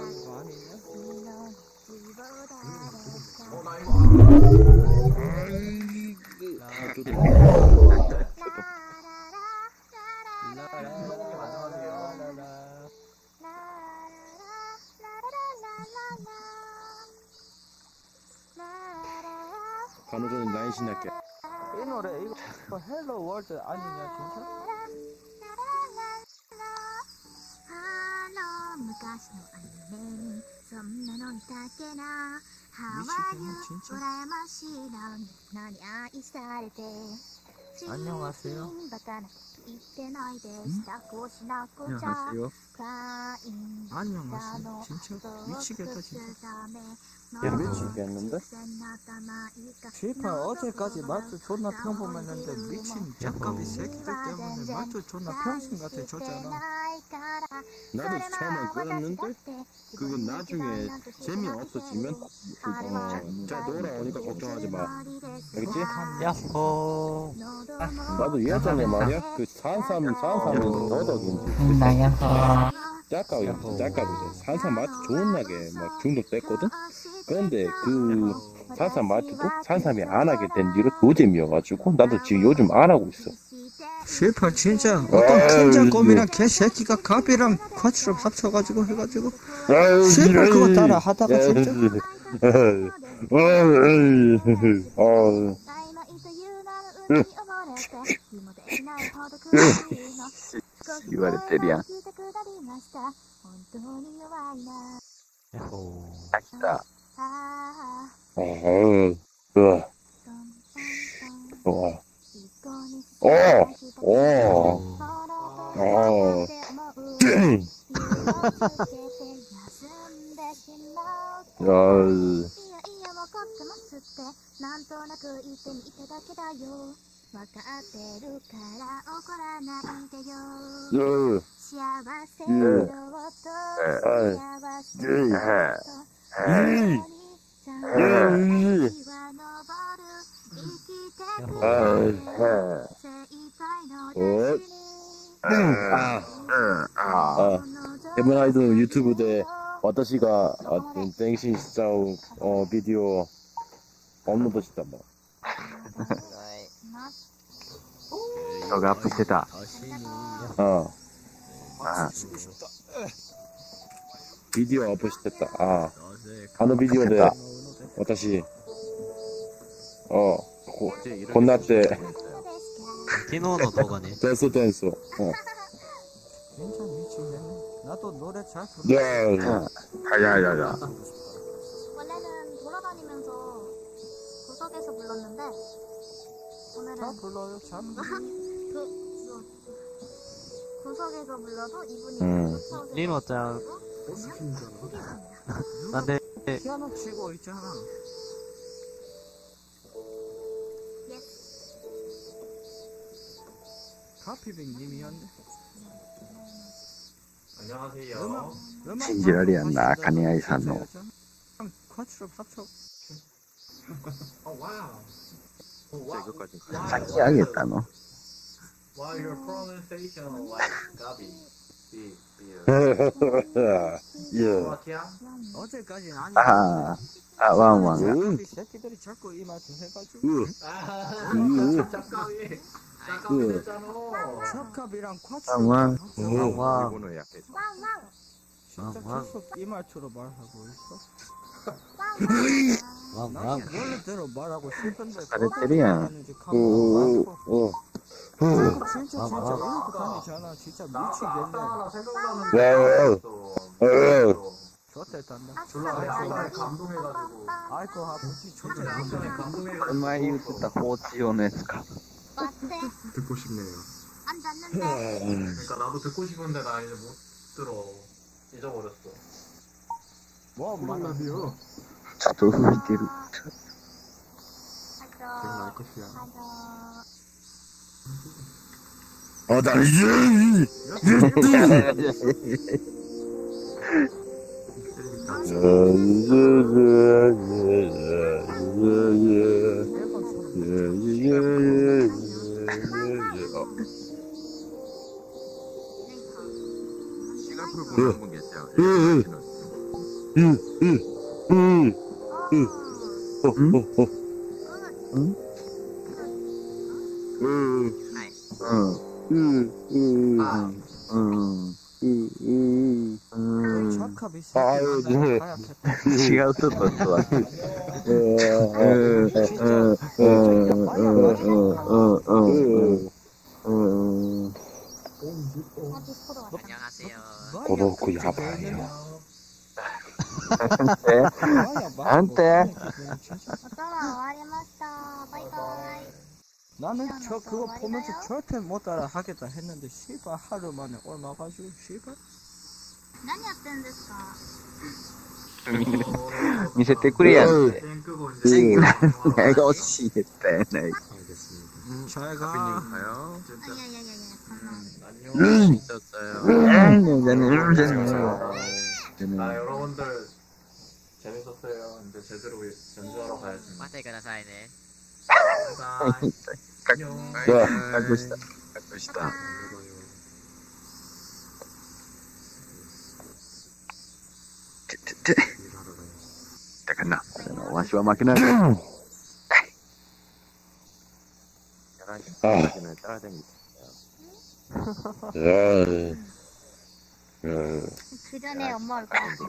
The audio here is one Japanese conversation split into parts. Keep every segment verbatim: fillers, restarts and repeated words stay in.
간호조는 나인 신할게. 이 노래 이거 헬로 월드 아니냐 진짜? 안녕하세요. 응? 안녕하세요. 안녕하세요. 진짜 미치겠다 진짜. 야, 미치겠는데? 쉐이팔 어제까지 말투 존나 평범했는데 미친 짝값이 새끼들 때문에 말투 존나 평신 같아 졌잖아. 나도 처음엔 그랬는데 그건 나중에 재미없어지면 어, 자 돌아오니까 걱정하지 마. 알겠지? 야호. 나도 예전에 말이야 그 산삼 산삼이 더덕인지 나 야호. 짝값이 짝값이지 산삼 맛이 좋은 나게 막 중독됐거든. 그런데 그 산삼 맛도 산삼이 안 하게 된 뒤로 노잼이어가지고 나도 지금 요즘 안 하고 있어. 쉐이팔 진짜 어떤 팀장검이랑 개새끼가 갑이랑 과추를 합쳐가지고 해가지고 쉐이팔 그거 따라 하다가 진짜 言われてるやん。 야호. あ、来た。 어우, 으아. 좋아. 오, 오, 오. 야, わかってるから怒らないでよ。 야, 幸せのよと幸せのよと一緒にちゃんと日は昇る生きてくれ精一杯の大事に 아, 아, 에메랄드 유튜브 대 와타시가 땡신 시짜오 어 비디오 업로드したもん. 動画アップしてた。 어, あ 비디오 업로드した. 아, あのビデオで私어, 고, 혼났대. 昨日の動画ね。 됐어, 됐어. 어. 진짜 미치겠네. 나도 노래 잘 부르. 야, あ。はやいやいや。 원래는 돌아다니면서 구석에서 불렀는데 오늘은 잘 불러요 잘. 그, 그 구석에서 불러도 이분이 음. 쫓아오지 리노짱. 않고 난데 피아노 치고 있잖아. 카피백님이었네. 안녕하세요. 信じられやんな、金愛さんの。 과추를 합쳐. さっきあげたの。 While your pronunciation like Gabi, be, be, 예. 어제까지 아니. ああ、あ、ワンワンが。 응. 새끼들이 자꾸 이 말 좀 해가지고. 으, 아, 으, 잠깐이, 잠깐 으. 됐잖아. 첩갑이랑 과추. 와우, 와우. 오. 왕왕. 진짜 왕왕. 계속 이 말투로 말하고 있어. 왕왕. 난 원래대로 말하고 싶은데. 잘했대리야. 오, 오, 오. 오. 진짜 진짜 이러고 다니잖아. 진짜 미치겠네. 하나 생각나는 와우. 게 와우. 있어. 좋댔단다. 졸라 내가 굉장히 감동해가지고. 아이고 아버지 진짜 굉장히 감동해가지고. 前言ってた包丁用のやつか。 듣고 싶네요. 안 닿는데 그러니까 나도 듣고 싶은데 나 이제 못 들어. 잊어버렸어. 뭐 말하세요? ちょっと吹いてる。 하죠 것이야. 하죠 아, 나 이제. 시간 풀고 있는 분 계세요. 응, 응, 응, 응, 어, 응? 어, 어, 응? 응, 응, 응, 응, 아, 응, 응, 응. 응. 착합이 새끼 아유, 만나서 네. 가야겠다. 違う人と人は。 어, 어, 응, 진짜 응, 응, 진짜 응, 마야 응, 말이야. 응, 응, 응. 응. 안녕하세요. 고로ku 야바예요. 네? 마야 말 안돼. 진짜. 音は終わりましたバイバイ 나는 저 그거 보면서 절대 못 따라 하겠다 했는데 씨발 하루 만에 올라가지고 씨발 何やってんですか見せてくれやんって。 天空語に出てくる何が教えたやない。 음, 잘가 いやいやいやいやそんな 안녕. 응, 응, 응. 아, 여러분들 재밌었어요. 이제 제대로 연주하러 가야지. 待ってくださいね。 바이바이. 안녕. 隠した。隠した。ててて。だからな、わしは負けない。 아, 야, 야, 그 전에 엄마 올 거야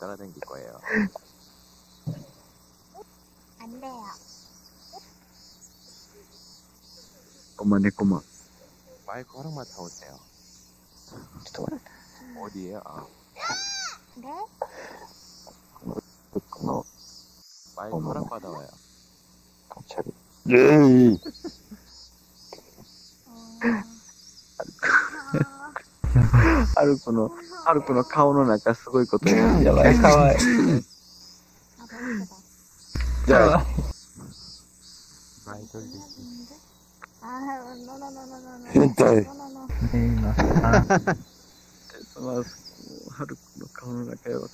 안 돼요 コマ猫マン。 마이크 하나만 타오세요. ちょっと待って。 어디에요? 아, 네? この、 마이크 어머나. 하나 받아와요. 갑자기. 예. 어... ハルクの、ハルクの顔の中すごいことややばい。かわいい。 아 너무 예쁘다 자, 아 노노노노노노 hentai. 노노노 その、ハルクの顔の中やばい。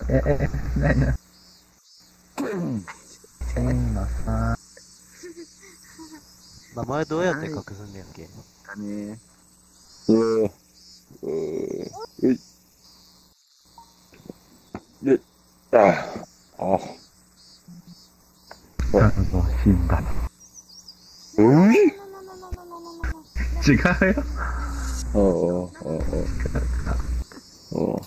名前どうやって隠すんだっけ？ だね。 어, 어, 으이. 예, 아, 아, 으이? 노노노노노노노노 지가요? 어, 어, 어, 어. 어.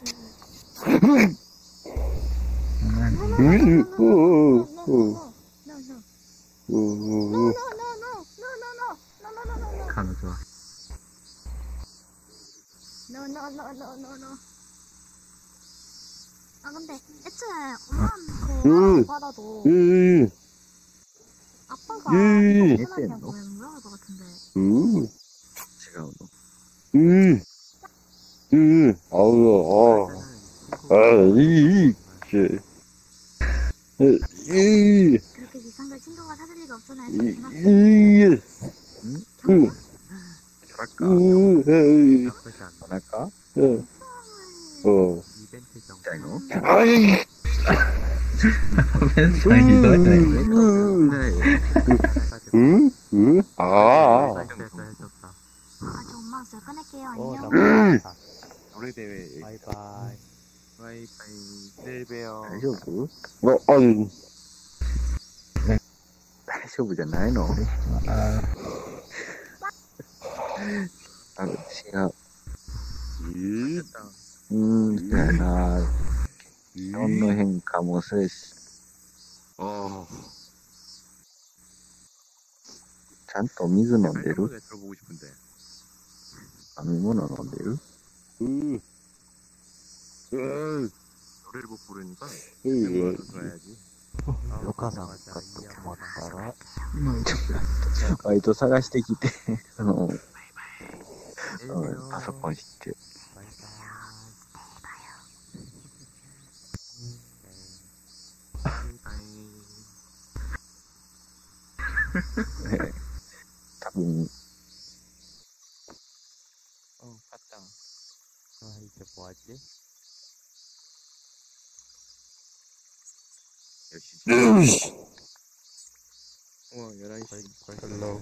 으이, 어, 어, 어. 어, 어, 어. 彼女は。 No, no, no, no, no, no. 아, 근데 애초에 엄마한테 음. 받아도 으이, 아빠가 음. 편하냐고 물어볼 것 같은데. 으이, 違うの。 으이, 으이, 아우, 아, 아, 이, 이, 제, 이, 이, 그렇게 비싼 걸 친구가 사줄 리가 없잖아요. 이, 그렇구나. 이, 이, トラッカー、 으이, お腹 어, 어, 痛いの 아이, 응? 응? 아, 아, 저 엄마 잘 끊을게요. 어, 안녕. 응. 노래대회. 바이바이. 바이바이. 내일 봬요. 大丈夫 어, 아니, 大丈夫じゃないのあ違う。 이, うーん、そうやな。気温の変化もそうやし、 어. ちゃんと水飲んでる 노래 들어보고 싶은데. 飲み物飲んでる 으, 으, 노래를 못 부르니까 으, 멤버도 들어야지. お母さんがと止まったら、 バイト探してきて、その、 내일 うん 봬요. パソコン知って。 バイ多分、 어, 갔다. バイ。이제 뭐하지? 열시. 으이. 어, 열한 시. 벌써 헬로.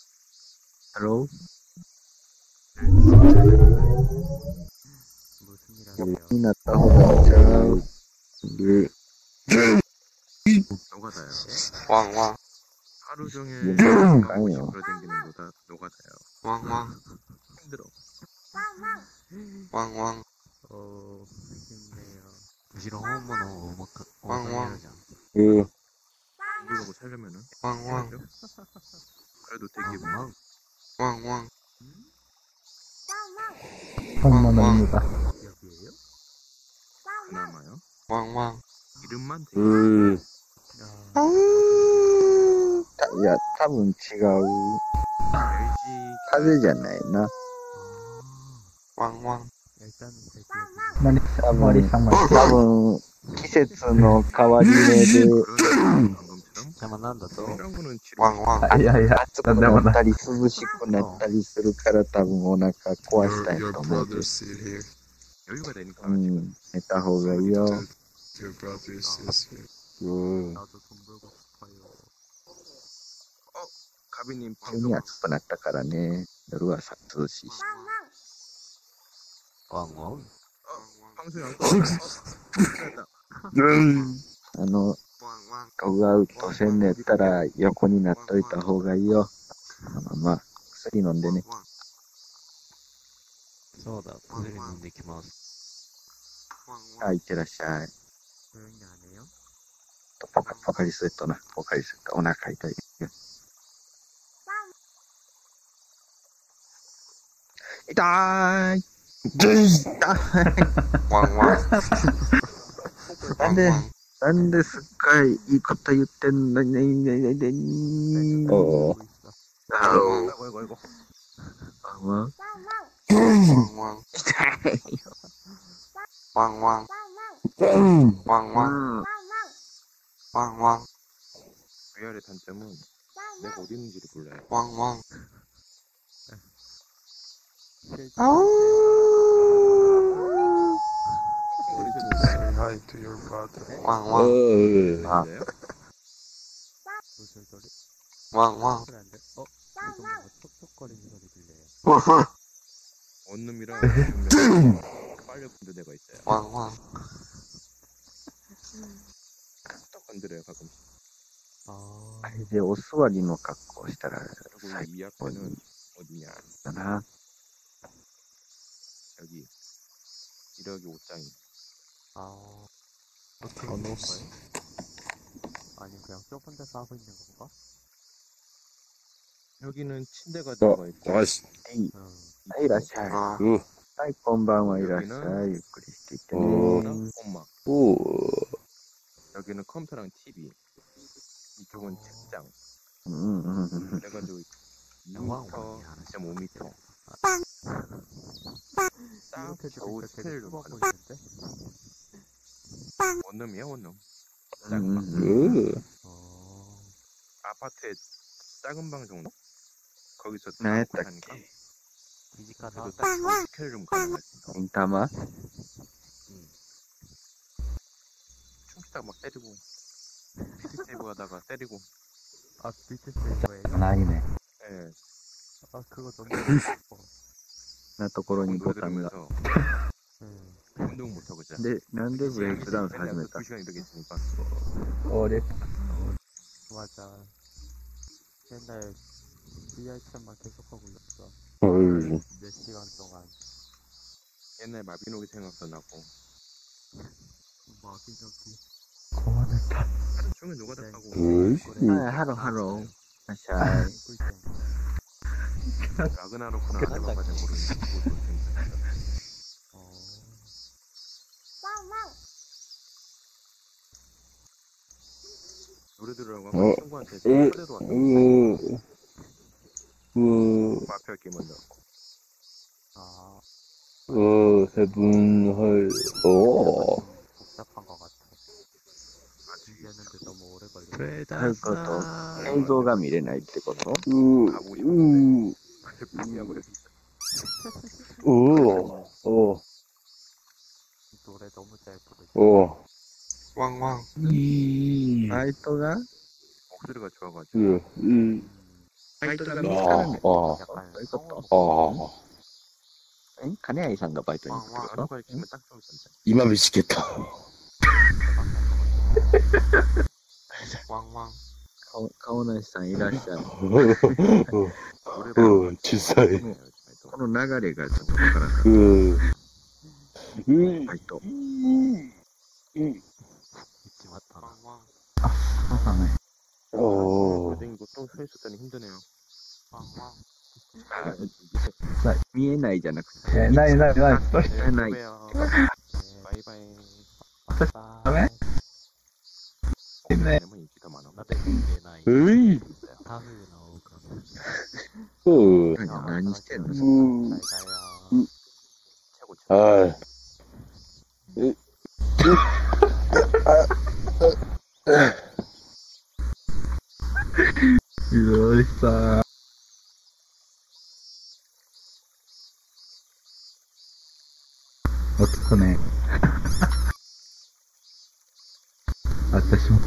Hello? 무슨 친이라고요. になった方がちゃう。で、 노가다요. 왕왕 하루 종일 음. 먹고 싶어 댕기는 노다 노가다요. 왕왕 힘들어. 왕왕 おー、힘내요. 부지런 홈모노 오마카, 왕왕. 오마카이로잖아. 그, 이러고 살려면은 왕왕 해야죠. 그래도 되게 왕왕. 왕왕 한마나입니다. 여기에요? 그나마요. 왕왕 이름만 되게 그, いや、多分違う。 알지. 風邪じゃないな。 왕왕 일단 제 머리, 多 머리 分、 상말. 多分、季節の変わり目で、 그런 방금처럼 자만 난다 또. 이런 거는 치료. 왕왕 いやいや、 暑くなったり涼しくなったりするから多分お腹壊したいと思うけど。 여유가 되니까 う 지금 ん、寝た方がいいよ。 그, 나도 돈 벌고 싶어요. 가비님 急に 방송 暑くなったからね。夜はさ涼しいし。 왕왕. 방송이 안 꺼졌다. あの、 왕왕 顔がうっとせんねったら横になっといた方がいいよ。まあまあ、薬飲んでね。 왕왕 そうだ、薬飲んできます。 あ、 왕왕 いってらっしゃい。 조용히 안 해요? ポカポカリスエットな。ポカリスエット。お腹痛い。痛い。 왕왕 なんで、 왕왕 なんですっかいいいこと言ってんのにね、ね、ね、ね、ね、 어, 아우, 아이고 아이고 아이고. 아우. 왕왕 왕왕 왕왕 왕왕 위아래 단점은 내가 어디 있는지를 몰라요. 왕왕 왕왕 어, 아. 근데요? 소리, 왕왕 소리 안 돼? 어? 이거 뭔가 톡톡거리는 소리 들려요. 원룸이랑 분명 빨려 건드 데가 있어요. 왕왕 톡 건드려요 가끔씩. 아, 이제 옷座りの格好したら 그리고 이 앞에는 어디냐? 사이구나. 여기 이러기 옷장이. 아, 어떻게 있는 거예요? 아니, 그냥 좁은 데서 하고 있는 건가? 여기는 침대가 들어가 있고. 아씨, 에이, うん。 아, 이라샤이. 아 그, はい、こんばんは、いらっしゃい。ゆっくりしていってね。 컴퓨터랑 엄마. 오, 여기는 컴퓨터랑 티비. 이쪽은 책장. うんうんうんうん。 그래가지고 왕왕. 이 미터, 이 점 오 미터. 딱 이렇게 겨우 들으니까 되게 스케일로 좁아 가는 보이는데? 원룸이야 원룸. うんうんうん。 그, 어, 아파트에 작은 방 정도? 거기서 네, 다 딱. 하니까 피지카다. 그래도 딱 겨우 스케일룸 가능하지. 銀玉 춤추다가 막 때리고 피지세이브 하다가 때리고. 아, 비트 세이버예요? ないね。 예. 아, 그거 너무 좋고 싶어. なところに 노래 ボタンが。 들으면서 응. 운동 못하고 자. で、なんでブレイクダンス始めた 두 시간 이렇게 있으니까. 어리. 맞아. 맨날 비알찬만 계속하고 있어. 어이, 몇 시간 동안. 옛날 마비노기 생각도 나고. 마비노기. 중에 누가 다 하고. 으이, はい、ハローハロー。いらっしゃい。 꿀잼. 라그나로크나 하다가 잘 모르는데 그것도 재밌었어요. 어, 노래 들으라고 어. 하면 친구한테 으, 초대도 왔다고. 으, 으, 마피아 게임 한다고. 아, 어, 세분, 헐, 어, 좀 복잡한 것 같아. 준비하는데 너무 오래 걸려. ということ、映像が見れないってこと 으, 으, 포기하고 어, 어, 노래 너무 잘 부르지. 어, 왕왕 サイトが 목소리가 좋아가지고. 으, 으, 음, サイトが 아, 見つからない。 아, 약간 어, 이것도. 성우 아, え金谷さんがバイトに行くってこと 누가 이렇게 딱 좀 있었는데. 이마 미치겠다. 왕왕. 顔顔なしさんいらっしゃる。 어, 치사해. この流れがちょっとわからなかっ 그, た。バイト。 잊지 마라. 왕왕. そうだね。 어, 댕기고 또 서 있을 때는 힘드네요. 왕왕. あ見えないじゃなくて。 え、なになになにどうし 네, 나이. 또 봬요. 네, 바이바이. 다음에? 바이바이. 네. 뭐 인기가 많아. 으이, 어, 何何してんの 음, 잘 가요. 최고 최고. 아, 에, うるさい。男ね。私も。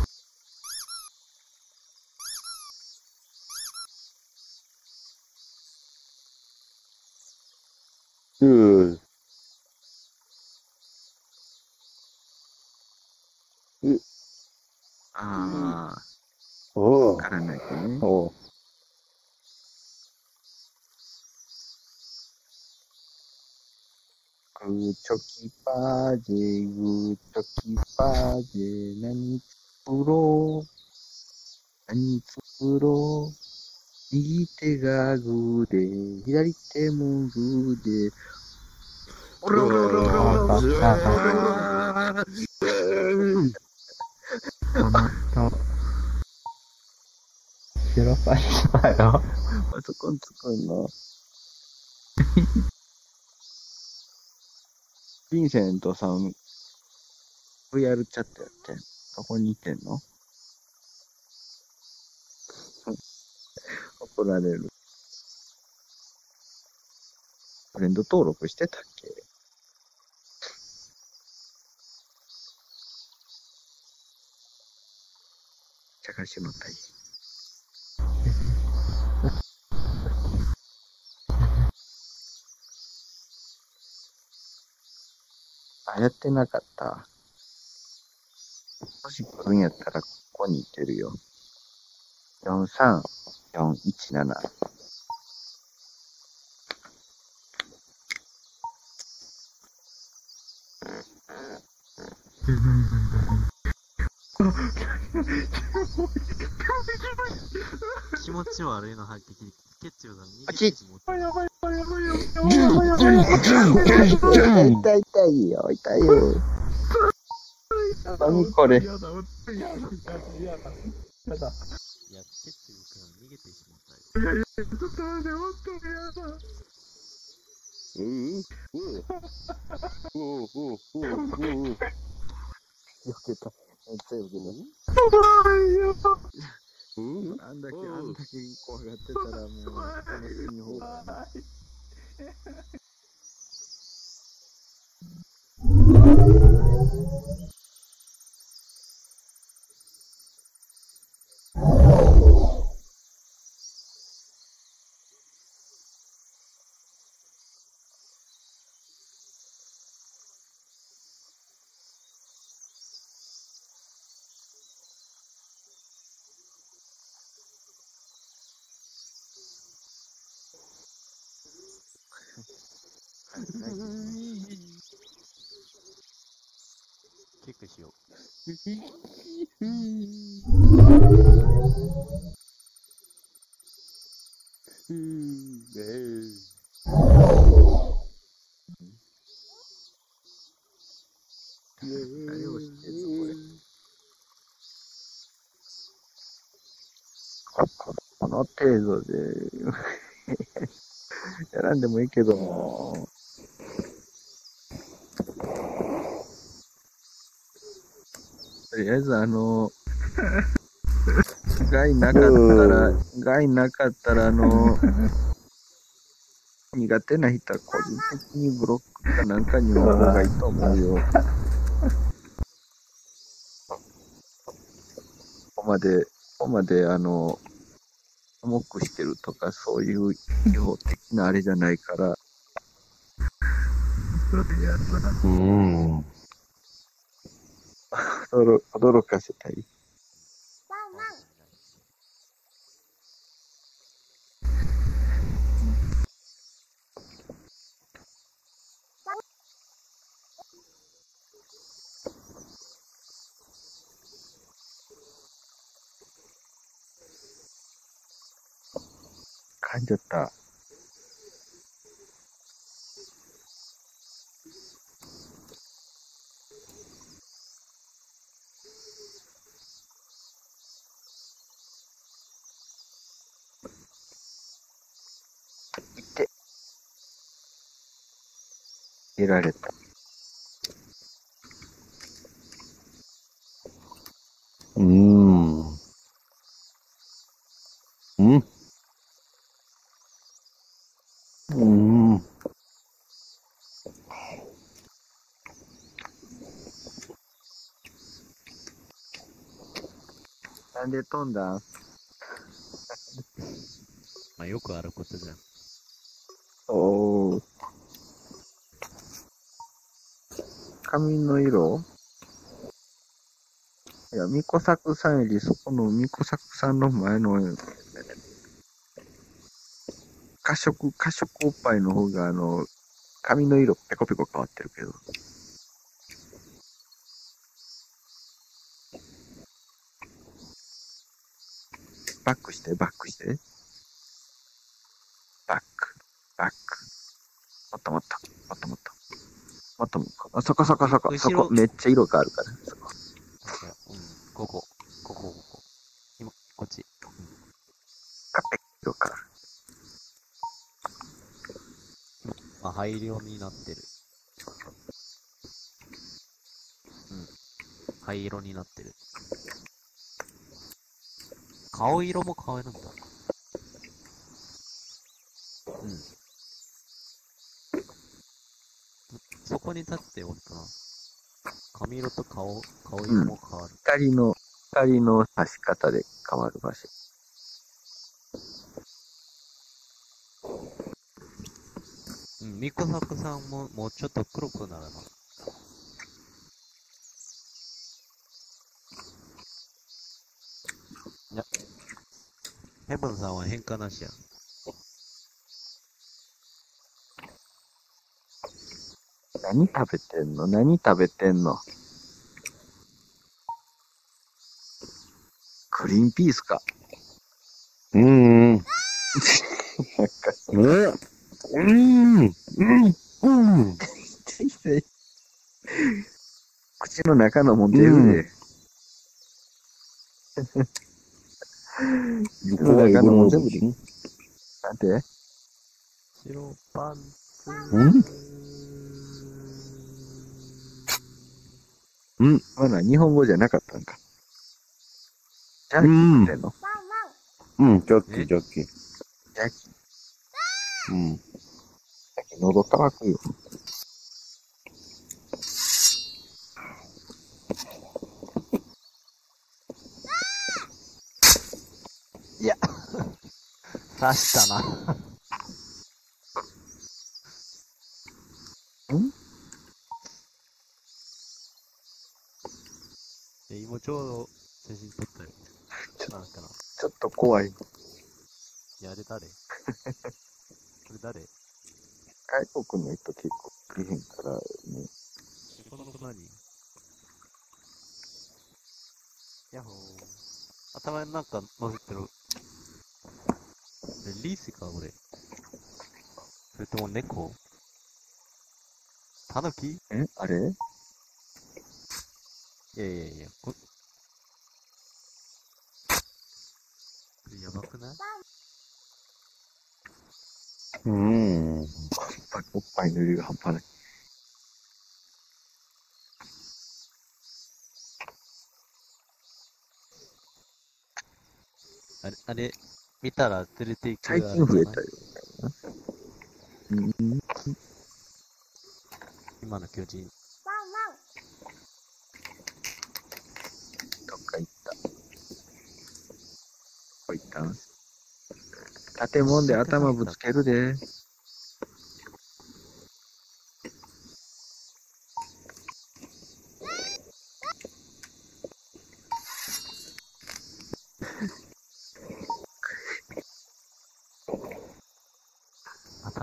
그, ああ、 어, わからないとね。 어. 구초기 빠지 구초기 빠지 나니 푸로 나니 푸로 右手がグーで左手もグーでおらおらおらおらおらおらこの人。白パスだよ。 パソコン作るのヴィンセントさん ブイアール チャットやってんどこにいてんの怒られる。フレンド登録してたっけ探しのたい。あ、やってなかった。もし来るんやったらここにいてるよ。よんさんよんいちなな。 気持ち悪いの発揮ケチュウがあちっ痛い痛いよ、痛いよ。 何これ。 いや、ケチュウから逃げてしまったよ。 うんうんうんうんうんうん。よけた。めっちゃよけた。うん。 あんだけ、あんだけ怖がってたらもう、楽しみ方がない。 キックしよう。 何をしてんのこれ。 この程度で、やらんでもいいけども。とりあえずあの、害なかったら、害なかったらあの、苦手な人は個人的にブロックかなんかに置く方がいいと思うよ。ここまで、ここまであの、重くしてるとかそういう違法的なあれじゃないから、 うん。 驚驚かせたい。噛んじゃった。いって入れられた。 うん。うん。うん。 なんで飛んだん？ まあよくあることじゃん。 おー。髪の色？いや、ミコサクさんよりそこのミコサクさんの前の褐色、褐色おっぱいの方があの、髪の色ペコペコ変わってるけど。バックして、バックして。バック、バック。もっともっと、もっともっと。もっともっと。あ、そこそこそこ、そこ、めっちゃ色変わるから。そこ。 うん、ここ、ここ、ここ。今、こっち。 カペ色変わる。 まあ、灰色になってる。うん。灰色になってる。顔色も変えるんだ。うん。そこに立っておるかな。髪色と顔、顔色も変わる。 うん、光の、光の差し方で変わる場所。 うん、ミコサクさんももうちょっと黒くなるな。いや、ヘブンさんは変化なしや。 何食べてんの？何食べてんの？グリーンピースか。 うん。なんかうん。 うん。うん。うん。 口の中のもん出るで。口の中のもん全部で。なんて？ 白パンツ。 うんうん。 まだ日本語じゃなかったんか。ジャーキーってんの？ うん、ジャッキー、ジャッキー。 ジャーキー。 うん。 ジャッキー喉乾くよ。 いや、刺したな。 ん？ え、今ちょうど写真撮ったよ。なんかな。 ちょっと怖い。 いや、あれ誰？これ誰？ 外国の人結構来へんからね。 この子何？ヤッホー。頭になんか乗せてる。リースか、俺。それとも猫？タヌキ？ え？あれ？ いやいやいや、ここれやばくない？ うん。 おっぱいの量が半端ない。 あれ、あれ、見たら連れて行く。 最近増えたよ。うん。 今の巨人。 どっか行った。どこ行ったん？建物で頭ぶつけるで。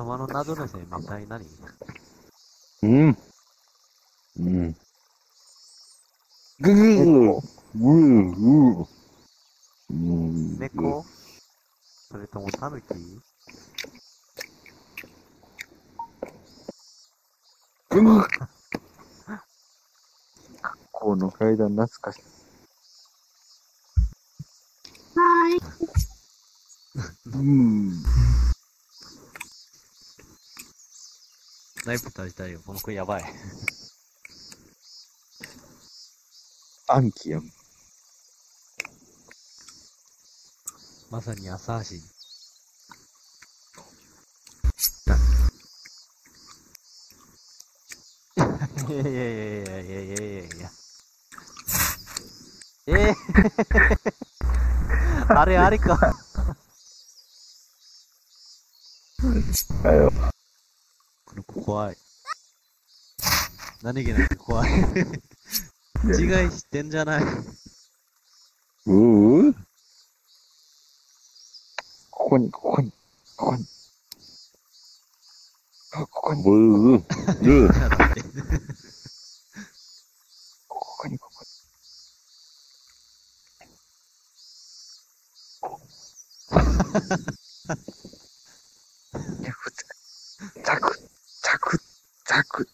玉の謎の生命体何？ うん。うん。ぐぐぐぐぐうん。 猫？それともタヌキ？ ぐぐこの階段懐かしい。 はい。 うん。 ナイフ足したいよ。この子やばい。 暗記やん。 まさにアサーシン。いやいやいやいやいやいやいやいや。えー、あれあれか。この子怖い。何気なく怖い。自害してんじゃない。 ううここに、ここに、ここに。あ、ここに、 うううここに、ここに。いや、ふつ、ザク、ザク、ザクって。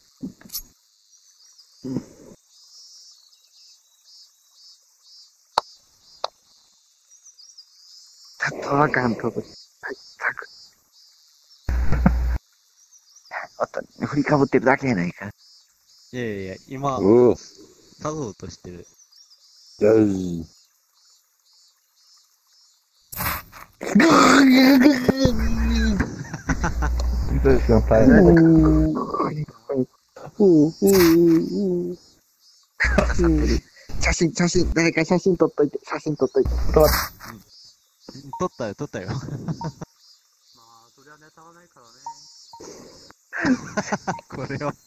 届かん、届く。はい、ザク。あった、振りかぶってるだけやないか。 いやいやいや、今、 う刺そうとしてる。 よし。 写真、写真、誰か写真撮っといて、写真撮っといて。ちょっと待って。 撮ったよ、撮ったよ。 まあ、そりゃネタはないからね。 これは。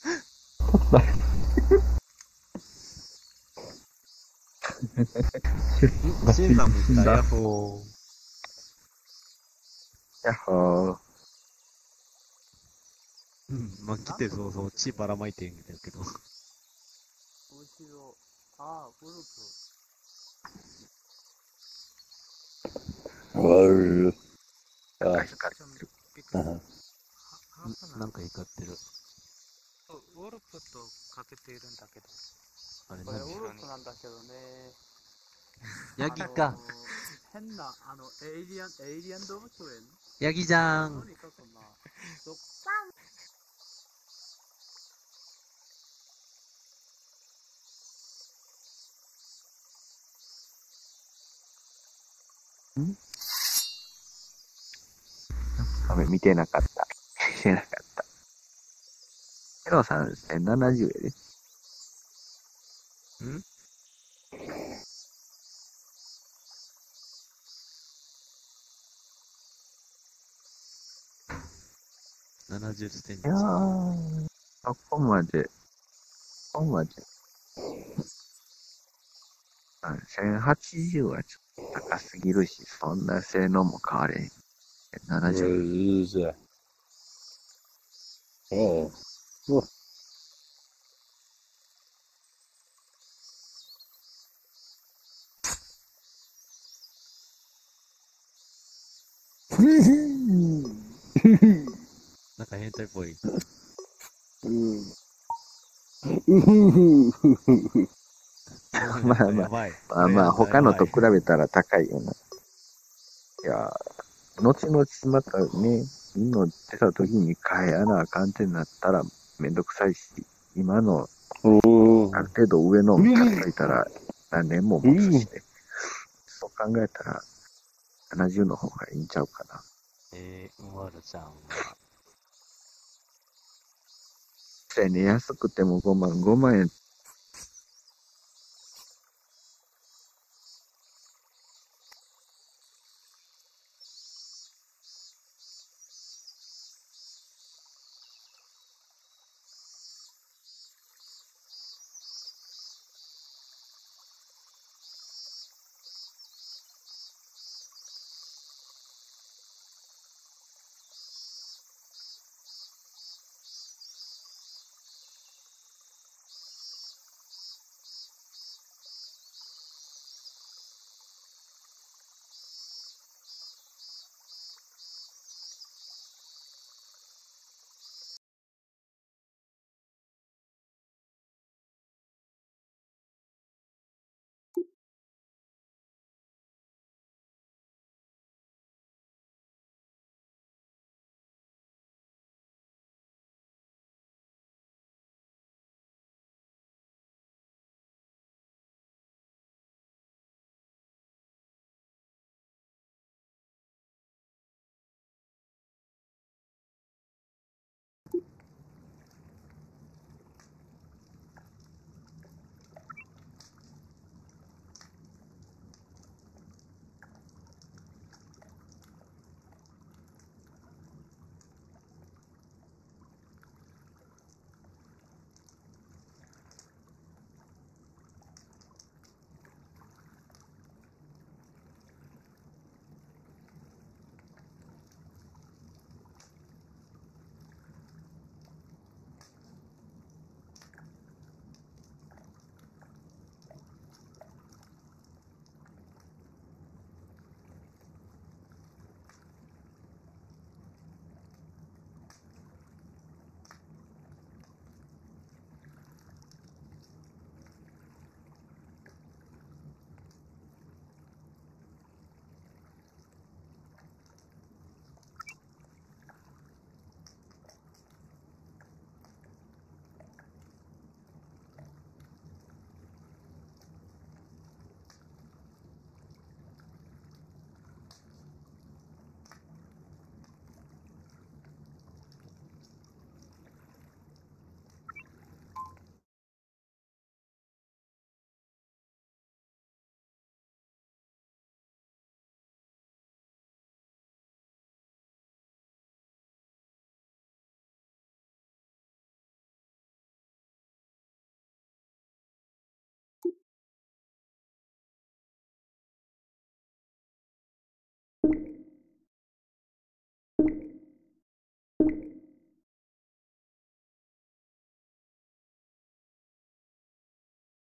シンさんも来た、ヤッホー。 やっほー。 うん、まあ、来てそうそう、血ばらまいてんだけど。 後ろ、ああ、ウルフ。 わる。あ、 なんか光ってる。 ウルフとかけているんだけど。 あれこれ何？ ウルフなんだけどね。 ヤギか。 変な、あの、エイリアン、エイリアン動物園。 ヤギじゃん。 何かそんな。どごめん、見てなかった。見てなかった。ヘロさん、せんななじゅうやで。 んななじゅっセンチ。 いやー、そこまで、そこまで。せんはちじゅうはちょっと高すぎるし、そんな性能も変われへん。ななじゅう。 うず。おう。うなんか変態っぽい。 まあまあ、 やばい。 まあまあ、他のと比べたら高いよな。いやー、後々またね、いいの出た時に変えやなあかんってなったらめんどくさいし、今のある程度上のを買っといたら何年も持つしね。そう考えたらななじゅうの方がいいんちゃうかな。 えー、うまるちゃんは。 そうやね、安くてもごまん、ごまん円。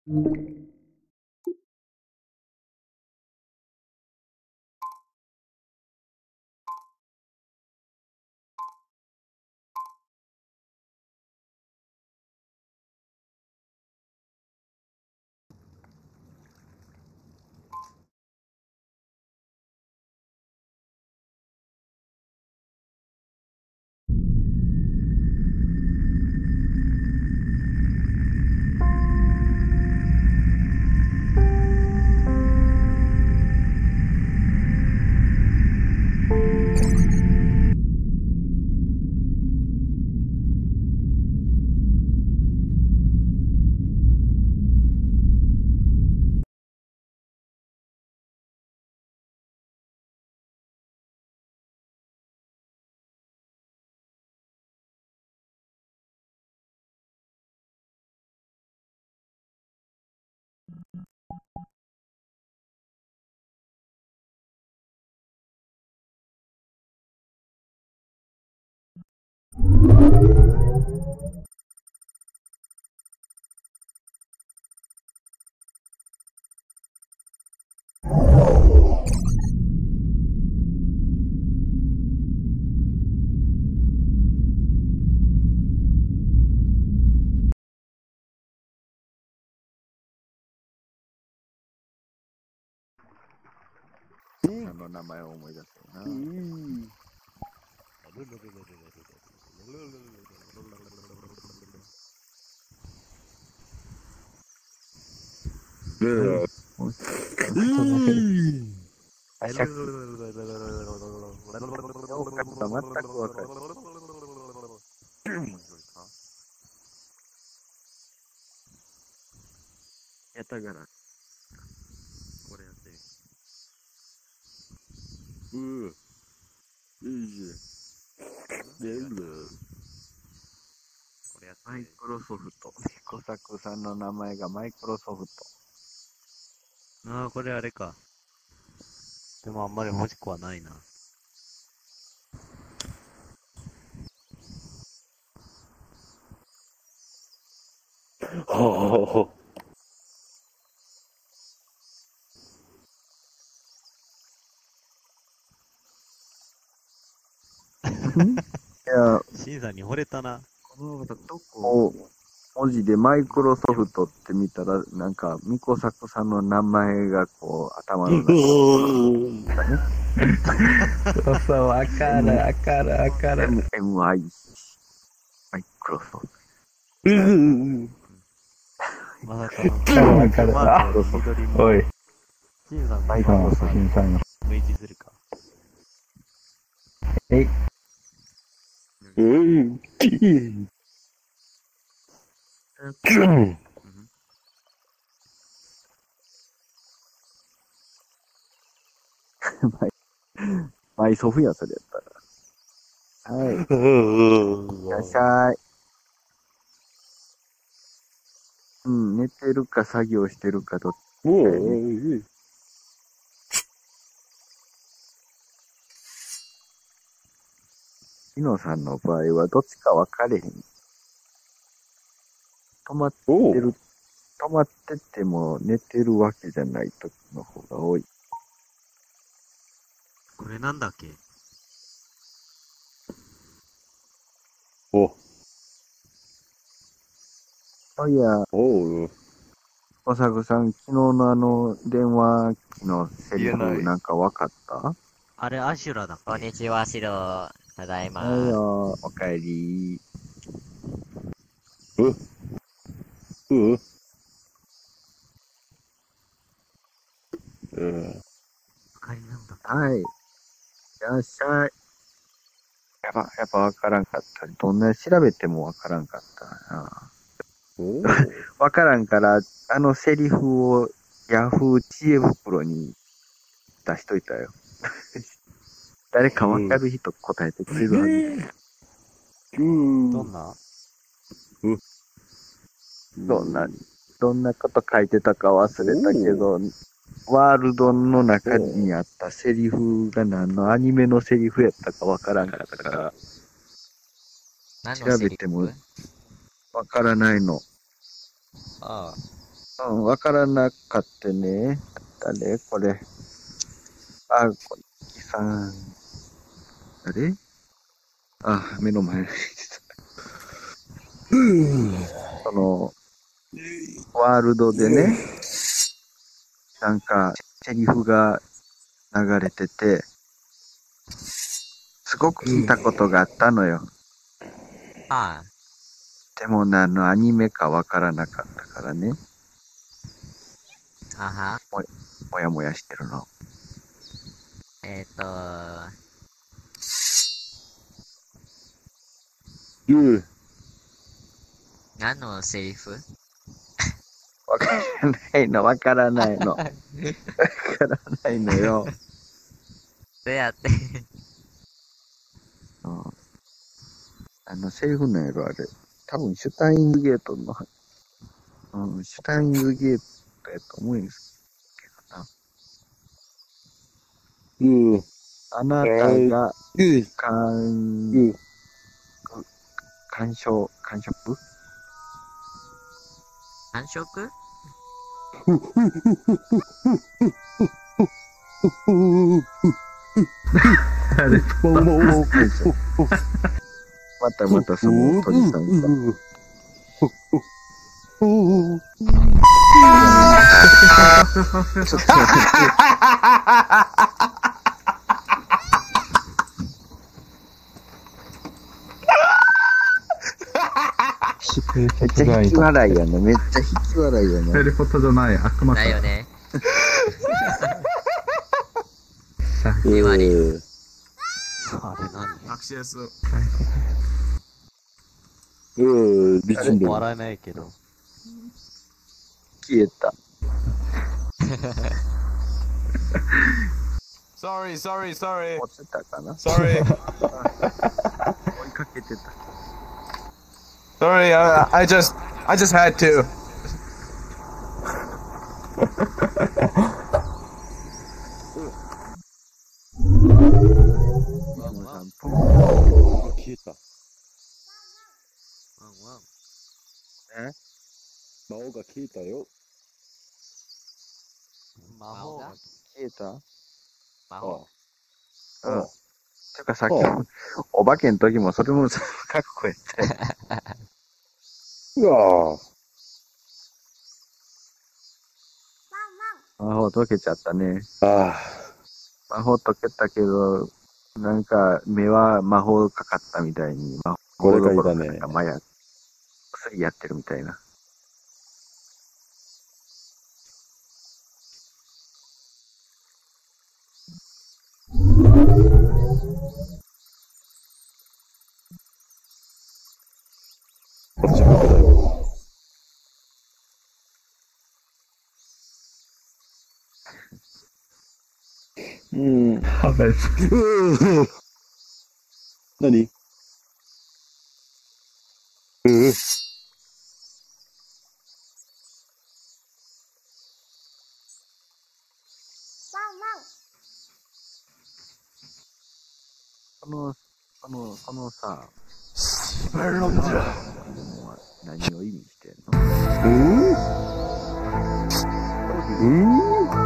あの名前を思い出せな。あ、しゃく。よかった、全くわかる。やったから。 これやってみうん。いいじゃん。 これやってマイクロソフト。コサクさんの名前がマイクロソフト。 ああ、これあれか。でもあんまり欲しくはないな。 ほう。 いや、 シンさんに惚れたな。 このどこ文字でマイクロソフトって見たら、なんか、ミコサクさんの名前がこう、頭の中に。 そうそう、わかる、わかる、わかる。 エムアイ。マイクロソフト。 まさかの。 わかる、わかる。あ、おい。 シンさんマイクロソフト。 新さんよ。 明示するか。 えい。 うん。 マイ、マイソフや、それやったら。はい。いらっしゃい。うん、寝てるか作業してるかどっちかやね。ピノさんの場合はどっちか分かれへん。止まってる、止まってても寝てるわけじゃない時の方が多い。 これなんだっけ？ お。 そういや、 おう。 おさぐさん、昨日のあの電話機のセリフなんか分かった？ あれ、アシュラだっけ？ こんにちは、シロ。ただいま。 はいよ、おかえり。 うううん。 かりなんだ。 はい。いらっしゃい。やっぱ、やっぱ分からんかった。どんな調べても分からんかったな。分からんから、あのセリフをヤフー知恵袋に出しといたよ。誰か分かる人答えてくれるはず。 うん。 どんな？ どんな、どんなこと書いてたか忘れたけど、ワールドの中にあったセリフが何のアニメのセリフやったか分からんかったから、調べても分からないの。 あうん、わからなかったね。誰これ。あ、これ、さん。誰あ、目の前に。その、ワールドでね、なんか、セリフが流れてて、すごく聞いたことがあったのよ。 はでも、何のアニメかわからなかったからね、 い。あは。 もやもやしてるの。 えっ、ー、と、 うん。 何のセリフ？ わからないの、わからないの。わからないのよ。 どうやってうん、あの、セリフなんやろ、あれ。多分、シュタインズゲートの、うん、シュタインズゲートやと思うんですけどな。 うん。 あなたが、 うん。 かん、 うん。 干渉、干渉繁殖？ あれ、 またまたその鳥さんが。ちょっと待って。めっちゃ引き笑いやな。めっちゃ引き笑いやな。 ヘリポットじゃない、悪魔さん。 だよね。 うん。 あれ何？ 隠しです。 うん。ビチンド。 笑えないけど。 消えた。 Sorry, sorry, sorry. 落ちたかな Sorry. 追いかけてた。 Sorry, I, I just, I just had to. 消えた。 ワンワン。 え魔王が消えたよ。 魔法が消えた魔法。 うん。てかさっきのお化けの時もそれもかっこええって。 うわぁ。 魔法解けちゃったね。 ああ。 魔法解けたけど、なんか目は魔法かかったみたいに、魔法これがいいだねなんかマヤ、薬やってるみたいな。 こっち僕だよ。うん。 ハベス。 うん。何うん。 この、この、このさ、 バロンだ。 何を意味してんのうんうん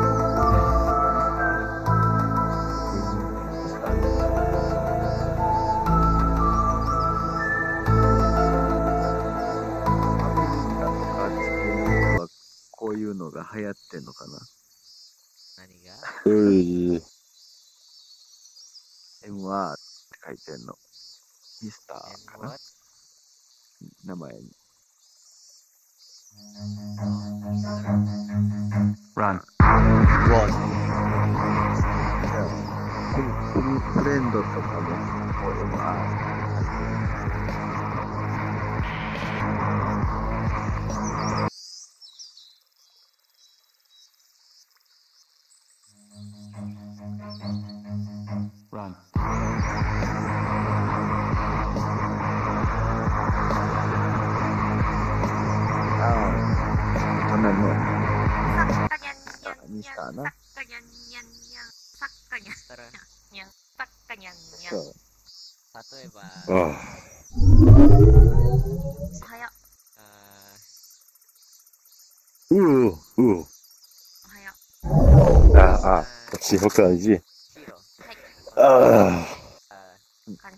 こういうのが流行ってんのかな。 何が？ うん。 エムアール って書いてんの。ミスターかな名前に。 Run. フレンドとかも、こう エムアール。 Run. ミスターな。そう。 例えば、 ああ。 あうう、うう。 おはよう。 あ、あ、역시 혁가이지. 아, わかりました。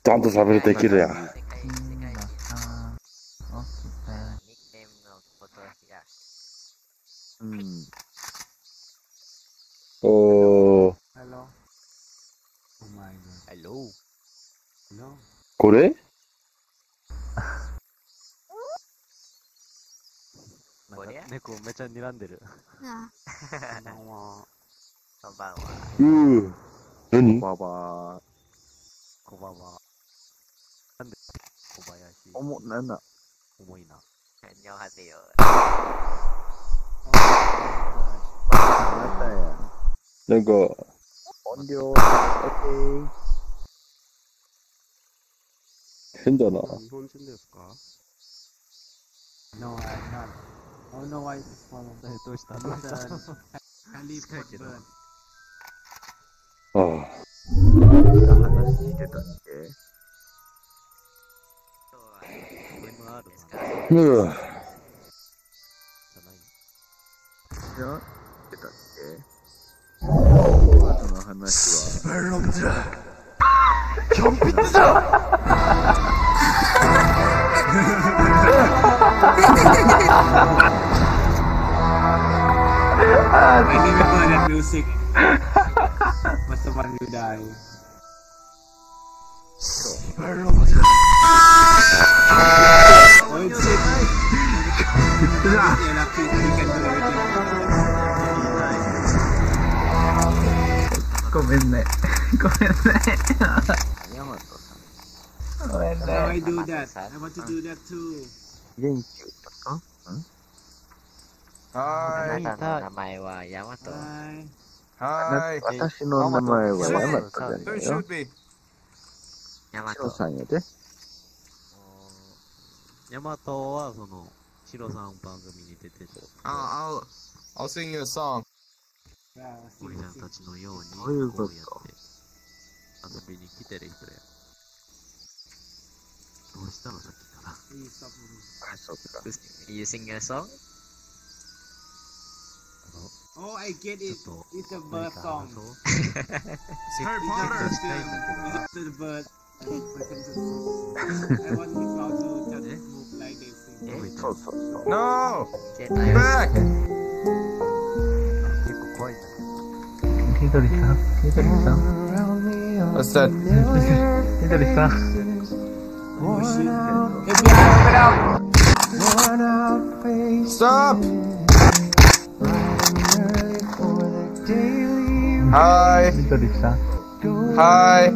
ちゃんと喋れてきるやん。 世界、世界人。 うんニッあーオッケーネームのことが。 うん。 おー、 Hello. Oh my god. Hello. Hello. これなんか猫めちゃ睨んでる。 あワンワン。 こんばんは。 うー。何ばばこんばんは。なんで小林。 ー。おも、なんだ。 重いな。 안녕하세요. またや。 なんか、 音量、オッケー。 変だな。 日本人ですか？ No, I'm not. Oh no, why is this one? どうしたどうした Candy bird. ああ。 話してたっけ？ エムアールですかか？ うー。 じゃないじゃあ、してたっけ？今の話は。 I remember that music. What's the one you die? Oh, it's it. Yeah, lucky you can do everything. ごめんね。ごめんね。 ヤマトさん。 ごめん How ね。 I do that? I want to do that too. 元気だったんあはなたの名前はヤマト。 Bye. ーい。はーい。 私の名前はヤマトじゃね Who えよ shoot。me? ヤマシロト。 さんやで。 ヤマトはそのシロさん番組に出てる I'll, I'll, I'll sing you a song. ゴリちゃんたちのようにどういうことこうやって遊びに来てる人や。どうしたのさっきから。 あ、そっか。 You sing a song? Oh, I get it. ちょっと It's a 何 bird か song. 話そう It's Harry Potter. したいんだけどな Listen to the bird. I want his mouth to just move like this. そうそうそう。 No! 携帯を Back! 結構怖いんだけど。 みどりさん。みどりさん。 What's that? みどりさん。 Oh shit. F B I, open up! Stop! Hi. みどりさん。 Hi.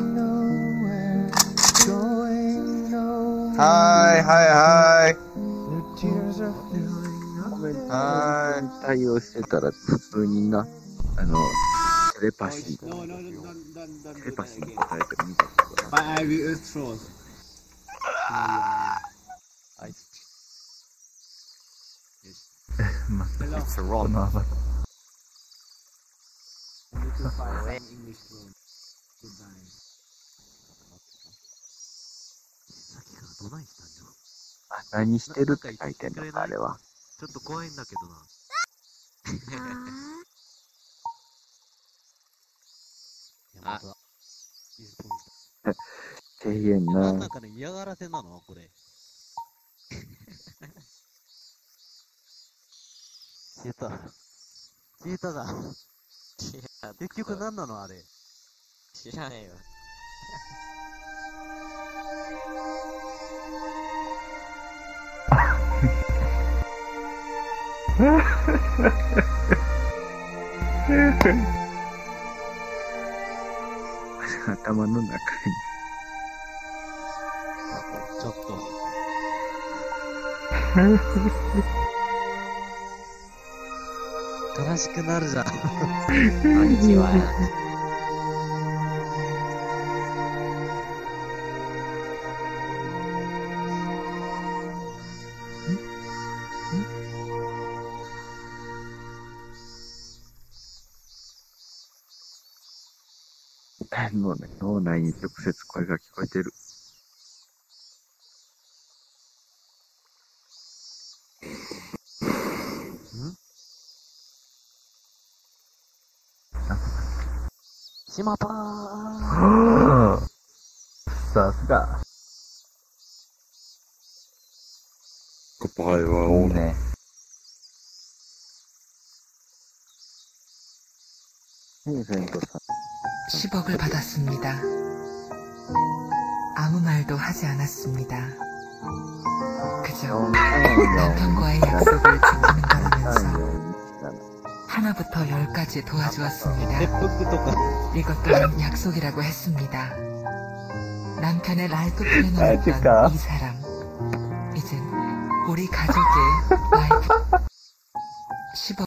Hi, hi, hi. コメントはに対応してたら普通にな、あの、テレパシー、 No, no, no, don't, don't, don't テ do レパ that シーに again. 答えてるみたいな。 But I will throw. アイス。 まあ、 Hello. It's a こ rock. のアバター。 I need to find some English word. Goodbye. さっきからどないしたんよ。 あ、何してるって書いてんのか、あれは。 ちょっと怖いんだけどな。 あ山田。イスポイント。 庭園な山の。中の嫌がらせなのこれ。消えた。消えただ。結局何なのあれ。 知らねえよ。 頭の中に。 ちょっと。悲しくなるじゃん。 こんにちは。 脳内脳内に直接声が聞こえてる。 しまったー。 さすが。 場合は多いね。 십억을 받았습니다. 아무 말도 하지 않았습니다. 그저 남편과의 약속을 지키는 거라면서 하나부터 열까지 도와주었습니다. 이것 또한 약속이라고 했습니다. 남편의 라이프 플래너였던 이 사람, 이젠 우리 가족의 라이프. 십억.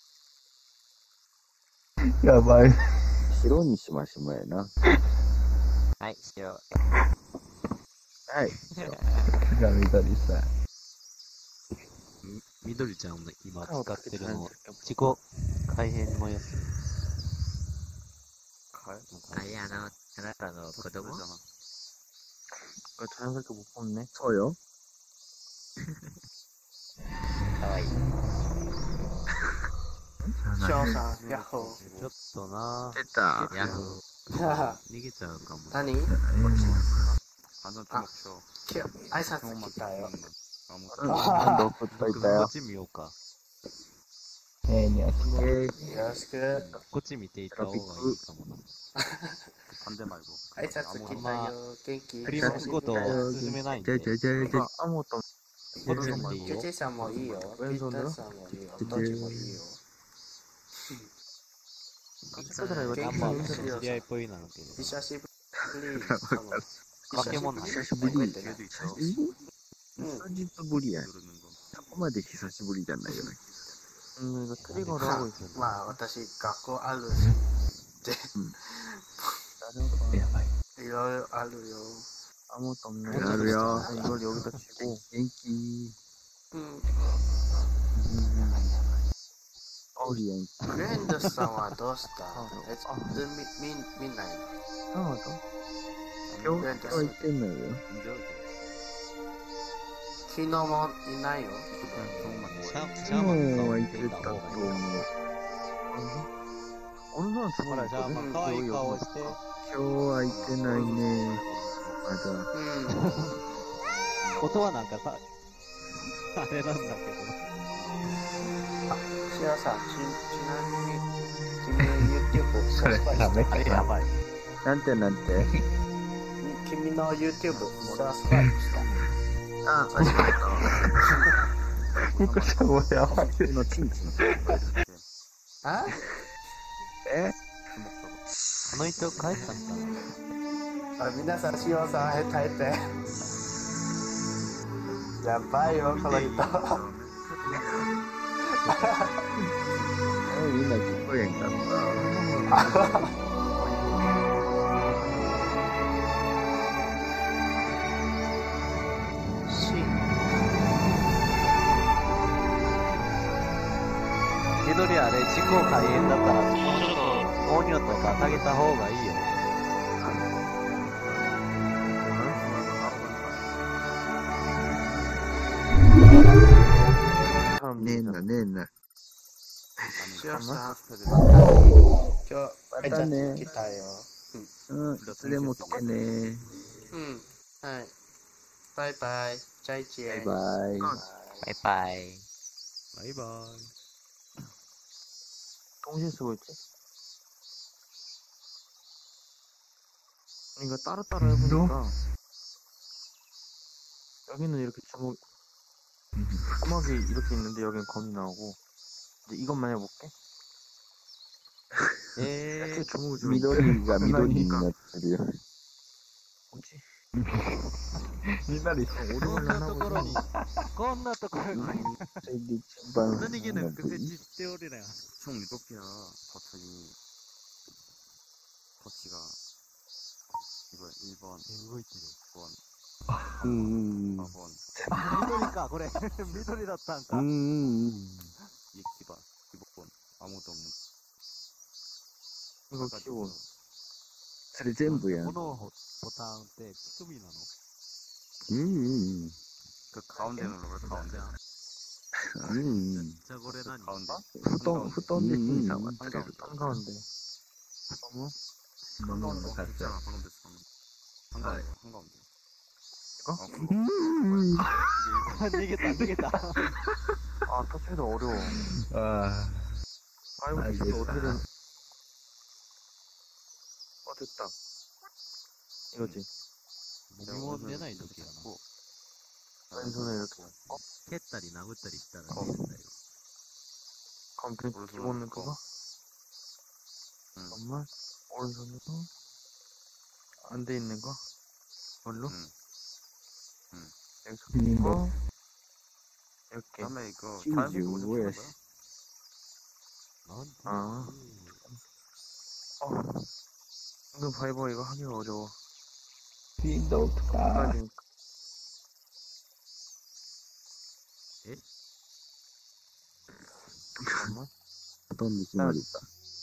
やばい。白にしましょうやな。 はい、白。 はい。が緑さ。 み、みどりちゃんの今使ってるの、自己改変のやつ。 あ、いや、あの、あなたの子供これ、短冊ごほんね。そうよ。 かわいい。 ショーさん、ヤッホちょっとな出た。 ヤッホー。 逃げちゃうかも。 何あの、トショき挨拶来たよ。 今度送っといたよこっ。ち見ようか。 えーにゃきえー。 よろしく。 こっち見ていった方がいいかもな。 안돼 말고. 挨拶来たよ。元気。 クリームスコートを進めないんで。 じゃじゃじゃじゃ。あ、もっと。 こっち見ていいよ。 ジェジェさんもいいよ。ピーターさんもいいよ。どっちもいいよ。 ナンバーの知り合いっぽいなのけど。 久しぶり。 化け物久しぶり。 うん。 数日ぶりや。そこまで久しぶりじゃないよね。うん、鳥がラゴイする。 まあ、私、学校あるで。 やばい。 いろいろあるよ。 あ、もっとね。あるよ。いろいろ여기다 치고。元気。 うん。 オリエント。 フレンドさんはどうしたえ、み、み、みんないああ、今日、今日行ってんのよ。 昨日もいないよ。 シャーマンは行ってたと思う。俺のはすごい。 ほら、シャーマン可愛い顔して。 今日は行ってないね。まだ。 うん。 音はなんかさ、あれなんだけど。 シアさん、ち、ちなみに、君の YouTube サブスクライブした。 やばい。 なんてなんて君の YouTube サブスクライブした。 あ、ありがとう。 むかちゃんもやばい。 のチンチン。 あえあの人帰ったんかなあ、皆さん、シオさん、へたへて。やばいよ、この人。 え、みんな聞こえんかった。 緑あれ、自己開演だったら、もうちょっと、オーニョとか下げた方がいいよ。 ねえな、ねえな。 シオさん、今日、 またね。 来たよ。 うん、いつでも来てね。 うん、はい。バイバイ。再见。 バイバイ。 バイバイ。 バイバイ。 동시에 쓰고 있지? 이거 따로따로 해보니까 여기는 이렇게 주먹 주먹이 이렇게 있는데 여기는 검이 나오고 이제 이것만 해볼게. 에 주먹을 좀 미도리가 미도리 나트리요. 뭐지? 미도리 こんなところにこんなところに何気なく設置しておるな。 총 일곱 개나 버튼이 터치가 이거 일 번, 육 번, 음. 사 번. 緑かこれ緑だったんか。 음. 이 키가 일곱 번 아무도 없는. 이거 키워.それ全部やん。 このボタンって乳首なの？ 음. 그 가운데 눌러봐 가운데. 음. 저거れ何？ 가운데. 후동 후동 대신 이상 왔다. 한 가운데. 너무 한가운데 음, 갔어요. 됐잖아. 방금 됐어. 방금. 한가운데. 한가운데. 이거? 어, 그거. 음. 안 되겠다, 안 되겠다. 아, 터치도 어려워. 아, 아이고, 알겠다. 이거 어떻게 된, 어, 됐다. 이거지. 몸이出ない時やな。 왼손에 이렇게. 어? 蹴ったり殴ったりしたら 어. 出るんだよ。 그럼 그 기본 그거? 응. 정말? 오른손으로? 안 돼 있는 거? 뭘로? 응. 응. 여기서 음, 이거? 이렇게. 다음에 이거 치즈 다음에 이거 왜 어디서 거야? 아. 어. 이거 바이버 이거 하기가 어려워. 빈도 어떡하. 까지. 에? 잠깐만. 어떤 느낌이 있다.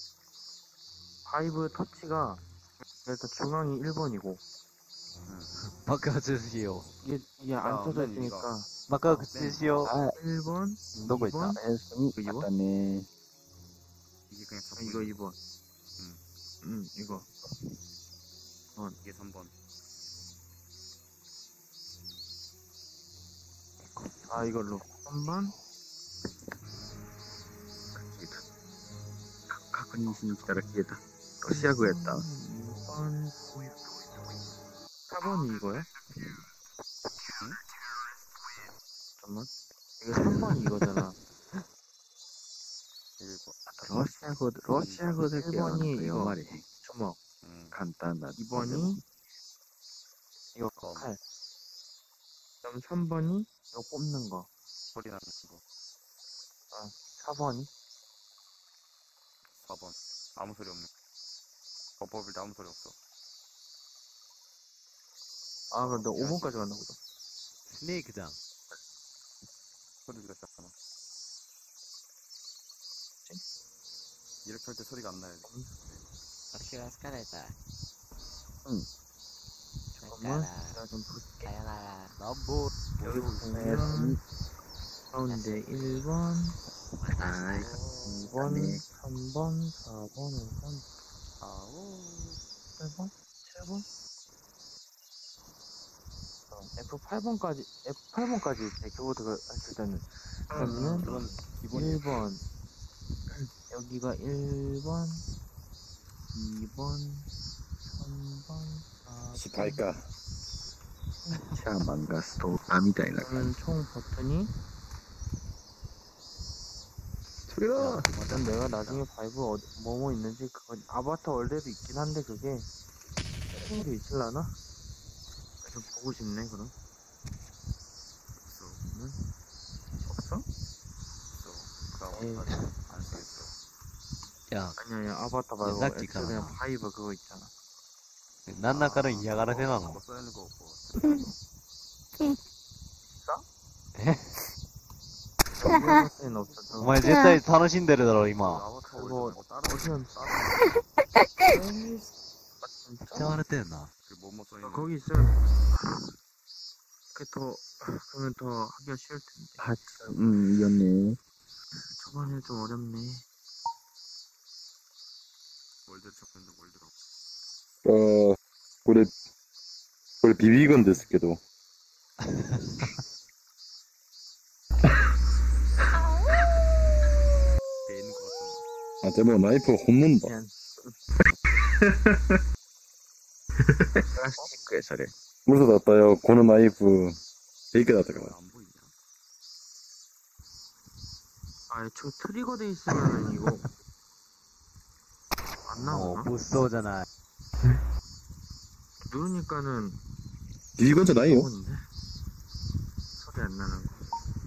바이브 터치가 일단 중앙이 일 번이고 爆発しよ 이게, 이게 안 아, 써져 맨 있으니까 う。爆発しよ 아, 일 번, う。どこ行った 이 번, 에스미 이거 이거? 갔다네. 이게 그냥 아, 이거 이 번. 응. 응, 이거. 이게 삼 번. 아, 이걸로. 삼 번, 確認しに来たら消えた。ロシア語やった。 이 번, 사 번이 이거야? 응? 잠깐만. 이거 삼 번이 이거잖아. 일 번. ロシア語で、ロシア語だけはなんか読まれへん。 주먹. 응. 簡単な。 이 번이 이거 검. 칼. 그다음 삼 번이 이거 뽑는 거. 소리 나는 거. 사 번이 사 번. 아무 소리 없는. 거 뽑을 때 아무 소리 없어. 아, 근데 오 번까지 갔나 보다. スネークじゃん。 소리 들었잖아. 이렇게 할 때 소리가 안 나야 돼. 私は疲れた。 うん。 だか 잠깐만. ら、 내가 좀 볼게. さよなら。 なんぼ、 여기 おやす 보면 み。 가운데 일 번, はーい。 이 번, 네. 삼 번, 사 번, 오 번, 아오. 팔 번, 칠 번. 에프 팔 번까지, 에프 팔 번까지 제 키보드가 했을 때는 그러면은 그건 기본이야. 일 번, 여기가 일 번, 이 번, 삼 번, 사 번. 失敗か。 シャーマンがストーカーみたいな感 그러면 총 버튼이 じ。それだ 일단 내가 나중에 바이브 어디, 뭐뭐 있는지 그거 아바타 원래도 있긴 한데 그게 생으로 있을라나? 좀 보고 싶네 그럼. 없어. 응? 없어? 없어. 에이. 그거 안 쓰겠어. いや、 아니야 아니야 아바타 말고 야, 락키 엑스 있잖아. 그냥 바이브 그거 있잖아. なんだから嫌がらせなの 뭐 써야 하는 거 없고. えの없어. お前絶対楽しんでるだろ、今。 아바타 그거 올리고 따로 어디면 따로. 아, めっ 진짜? ちゃ笑ってんな。 그뭐뭐 써 아, 있는. 거기 있으면 그게 더 그러면 더 하기가 쉬울 텐데. はち、うん、いいよね。 초반에 좀 어렵네. 월드 찾고 있는데 월드로. あー、これ、これビビガンですけど。 돼 있는 거 같잖아. あ、でもナイフを本物だ。 그냥 プラスチックや、それ。 嘘だったよ。このナイフ、フェイクだったから。 안 보이냐? 아, 저 트리거 돼 있으면은 이거 안 もう 나오나? 物騒じゃない。 누르니까는 ビビガンじゃないよ。 좋은데? 소리 안 나는 거.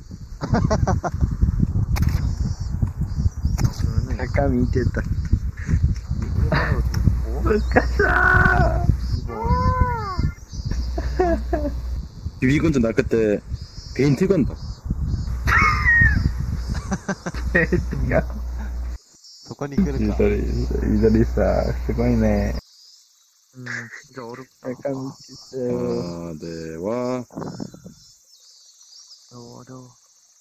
그러면은 中見てた。 일 번으로 두고 むかさ 이 번 ビビガンじゃなくて、ペイントガンだ。 ー。違う。 そこに来るか。 緑、緑さ、すごいね。 음, 진짜 어렵다. 中見てたあよ。 ーでは、 어려워, 어려워.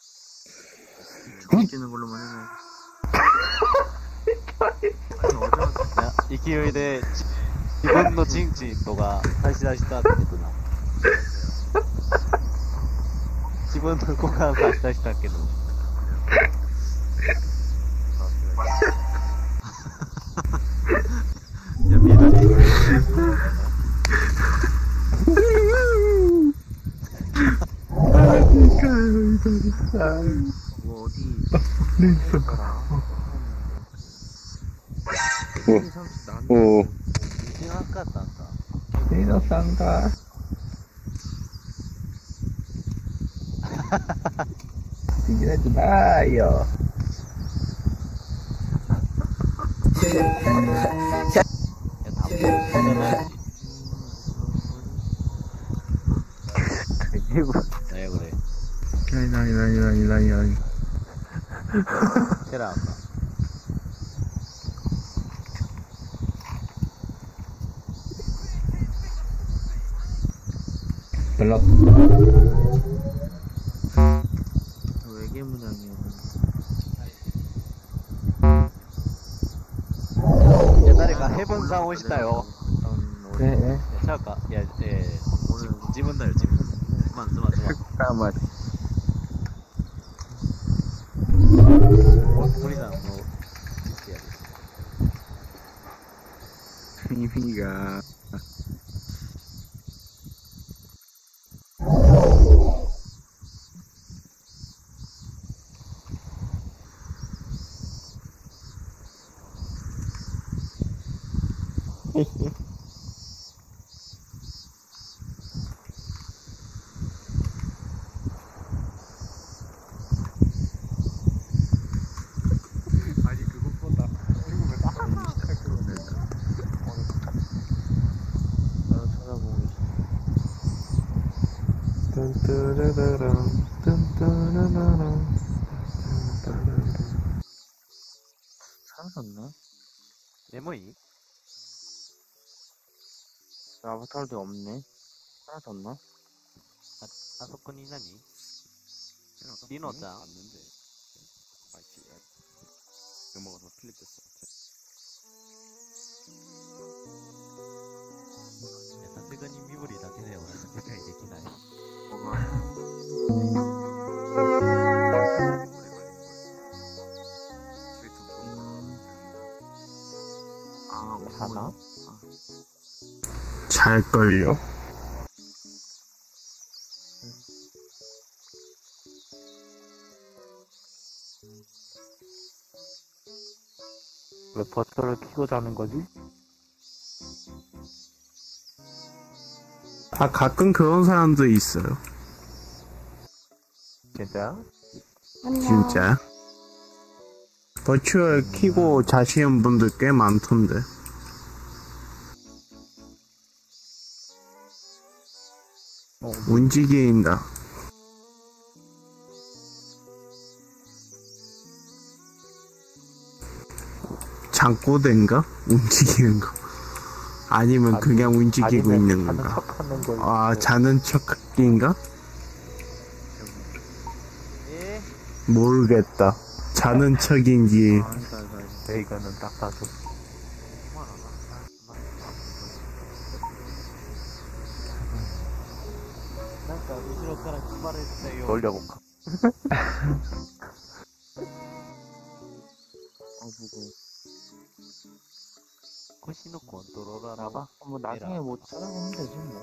중 뛰는 걸로만 해놔. 아니, 어려워. いや、勢いで、 分のチンチンとか差し出したってことな。自分の股間差し出したけど。いや、見えない。 뭐 어디 어, 어, 생각났다. ニノさんが逃げられてないよ。 何これ。 なになになになになになに。 テラーか。 별로. 외계문양이었는데. いや、誰かヘブンさん押したよ。 ええ。 ちゃうか。いや、えー、自分だよ、自分。すまん、すまん、すまん。 あ、まあ、 鳥さんの、 耳が、 아니 그것보다 중국에 딱 시작했는데 나도 찾아보고 있어. 딴따라라랑, 딴따라라랑, 딴따라라랑. 사라졌나? 眠い 아바타도 없네. 사라졌나? あ、あそこに何リノちゃん 봤는데 아 씨 넘어가서 클릭됐어 いや、さすがに身振りだけでは理解できない。 아, 하나? 잘걸요. 왜 버터를 키고 자는 거지? 아, 가끔 그런 사람도 있어요. 진짜? 진짜. 버추얼 키고 자시는 분들 꽤 많던데. 어, 움직인다. 잠꼬대인가? 움직이는 거. 아니면 아니, 그냥 움직이고 아니면 있는 자는 건가? 척하는 거 아, 있고. 자는 척인가? 예? 모르겠다. 자는 척인지. 아, 알다, 알다. 내 이거는 딱 봐도. 놀려볼까? 어, 보고. 腰のコントローラーの 나봐? 뭐 나중에 뭐 찾아보면 되지 뭐.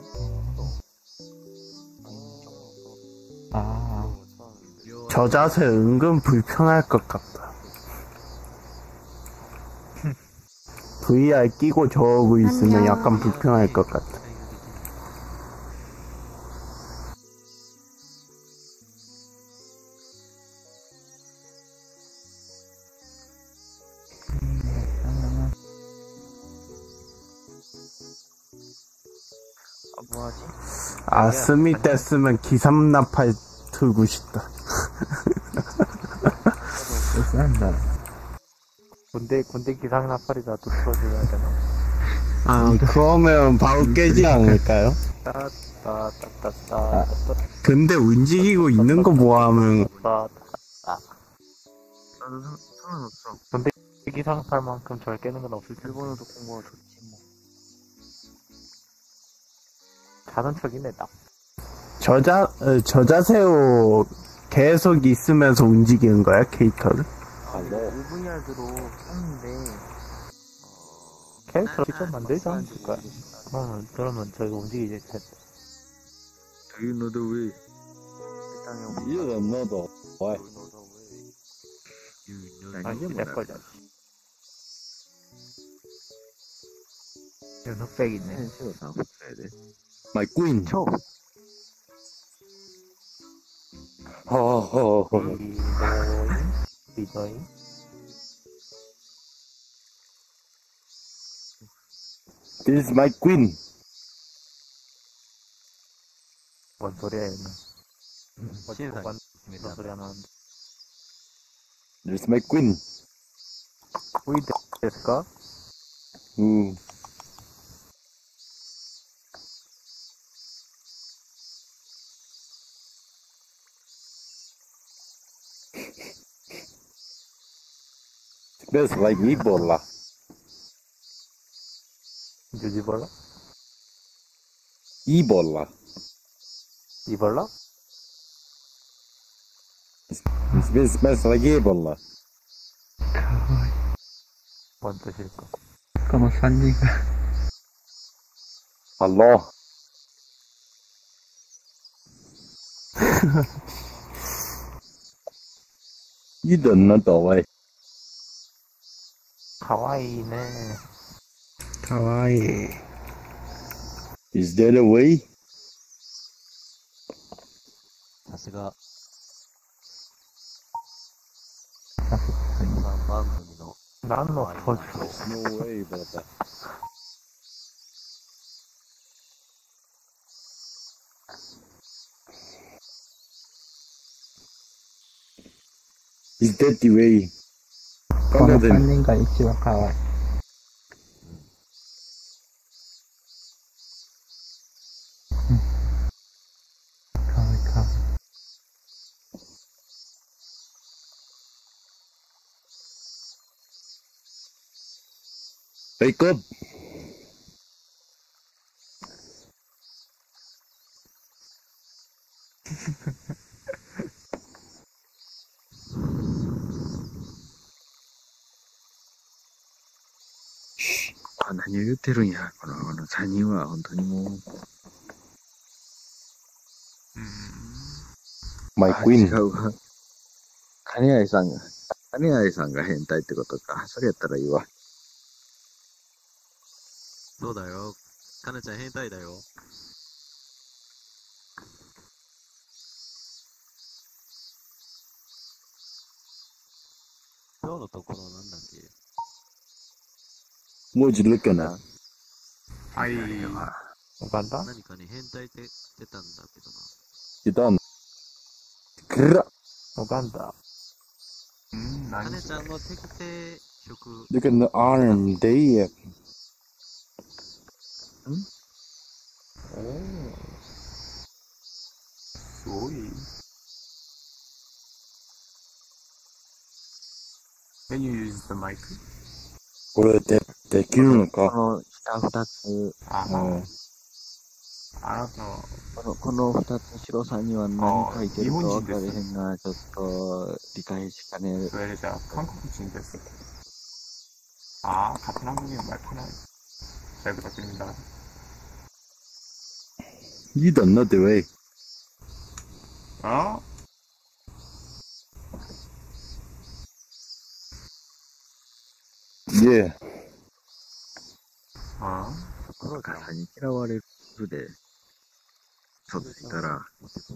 아, 저 자세 은근 불편할 것 같다. 브이알 끼고 저러고 있으면 약간 불편할 것 같아. 아, 뭐하지? 아, 스미 뗐으면 기삼나팔 들고 싶다. 싼다. 군대, 군대 기상나팔이다 또 풀어줘야 되나? 아, 그러면 바로 깨지 않을까요? 따, 따, 따, 따, 따, 근데 움직이고 있는 거 뭐하면 따, 따. 나도 상, 상관없어. 군대 기상나팔만큼 절 깨는 건 없을 텐데. 일본어도 공부가 좋지 뭐. 자는 척이네, 딱. 저자, 어, 저자세로 계속 있으면서 움직이는 거야, 캐릭터를? 아, 오브이알드로 샀는데, 캐릭터를 직접 만들지 않았을까? 그러면, 그러면 저희가 움직이지. Do you know the way? 일단 You don't know the why. 아니, 내 거죠. 이거 흑백 있네. 펜시로 다 붙여야 돼. My queen. 쳐. 허허허. 리더잉, 리더잉. This is my queen. 뭔 소리야, 얘는. 신사 뭔 있습니다. 소리 하나 하는데. This is my queen. 우이 됐을까? 음. Smells like Ebola. 유지벌라? Ebola. 이벌라? It smells, smells like Ebola. 뭔 뜻일까? この三人が Hello. You don't know the way. 가와이네. 가와이. Is there a way? さすが、三番組の、 何のポジション There's no way about that. Is that the way? この Come 三 on. 人が一番可愛い。 可愛い可愛い。 Wake up. あ、何を言ってるんや。この、この三人は本当にもう。 My あ、違 queen. うわ。金谷さんが、金谷さんが変態ってことか。それやったらいいわ。 そうだよ。かなちゃん変態だよ。今日のところなんだっけ What you looking at? はい。 간다 何かに変態って出たんだけどな。 You done. Grrrr. 간다 うん、 か何それねちゃんの適正食、 Look at the arm there. すごい。Can you use the mic? これで、できるのか？ この下二つ、 あ、 うん。 あなたの、 この、この二つ白さんには何書いてるか分かれへんが、ちょっと理解しかねる。 왜 이제 한국 진 됐어. 아, 같은 한국인 말구나. 잘 부탁드립니다. You don't know the way. 어? Yeah. あ黒田さんに嫌われるで、外にいたら、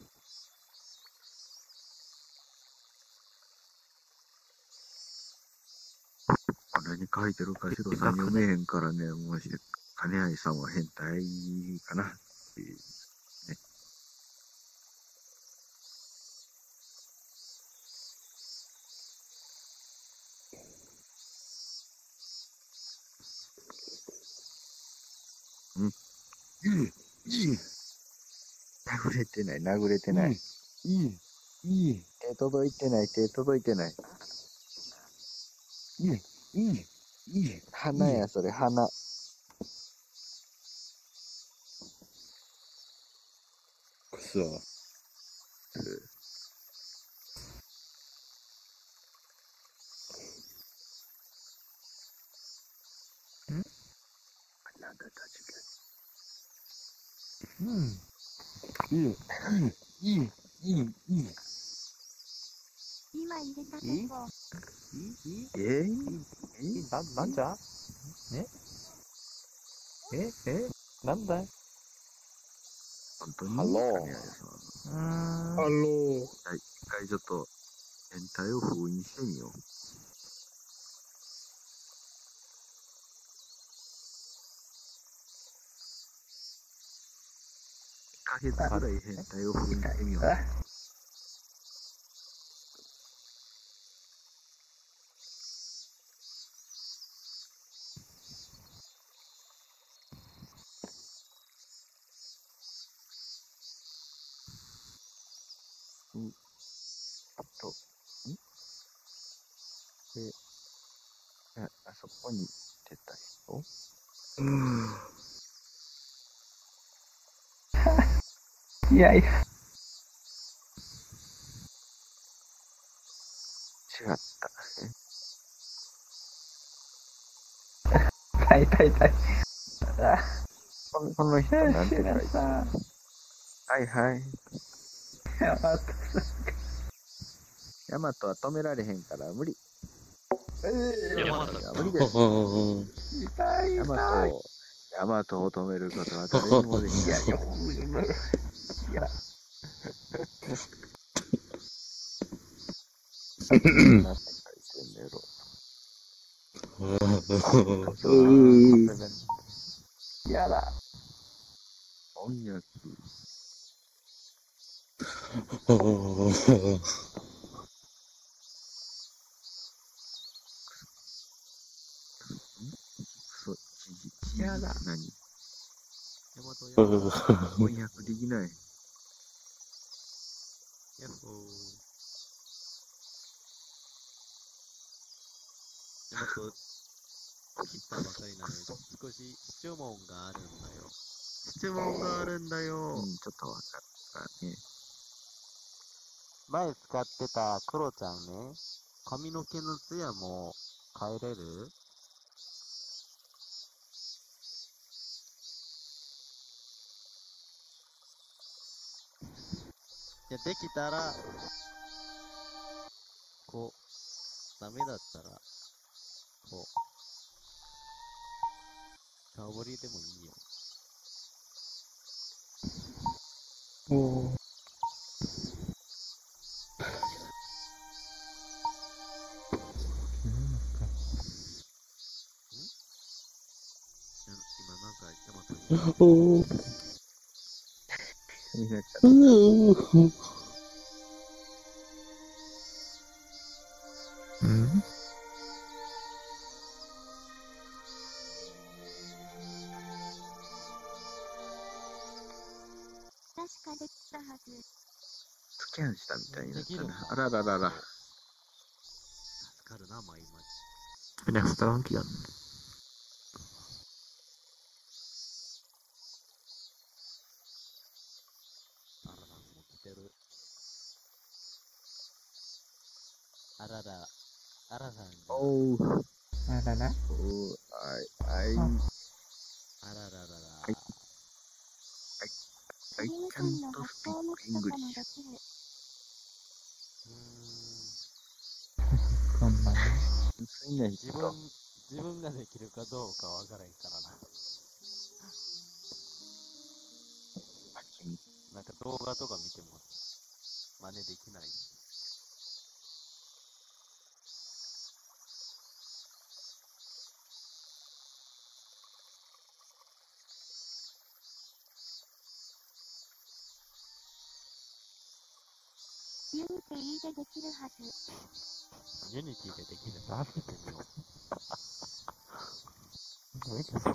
これに書いてるか白さん読めへんからね、もし、金谷さんは変態かなっていう。うん。うん。いい。殴れてない、殴れてない。いい。いい。手届いてない、手届いてない。いい。いい。いい。花や、それ、花。 すわ。 なんだった時うん。 いい、いい、いい、いい、いい。 今入れたといいこ。 いいいい間。えいいな、なんじゃえええなんだい本当にハロー神谷さん。 うーん。 ハロー。 一回、一回ちょっと、変態を封印してみよう。いっかげつぐらい変態を封印してみよう。うんと、んで、あ、あそこに出た人いやいや。 違った。 痛い痛い痛い。 このこの人なんて書いてるさん。 はいはい。 やばっヤマトは止められへんから無理。 ヤマトいや無理です。 痛いヤマ痛い。 トを、ヤマトを止めることは誰にもできない。 いや、 なんて書いてんねやろ。 やだ。 翻訳。クソ、ちじ、ちじ、 やだ何ヤマトヤマト翻訳できない。 ヤッホーヤマト切ったばかりなのに少し質問があるんだよ。質問があるんだよ。 うん、ちょっとわかったね。 前使ってたクロちゃんね、髪の毛のツヤも変えれる？いや、できたら、こう、ダメだったら、こう、顔彫りでもいいよ。 おー。 今なんかヤマトにおー。 みんなうん確かできたはず。 スキャンしたみたいになったな。あらららら。 助かるな、毎日。 Pindah setelah kian. あらら、もう来てる。あらら、あららんが。 おー。 Ada na? おー、あい、あい、 あらららら。 I, I リム can't 君の発 speak 想も一かも English. できる。 うーん。 Kembali. 純粋な人自分、自分ができるかどうかわからんからな。 パキン。 なんか動画とか見ても真似できない。 ユニティでできるはず。 ユニティでできるなってみよう。どういうこと？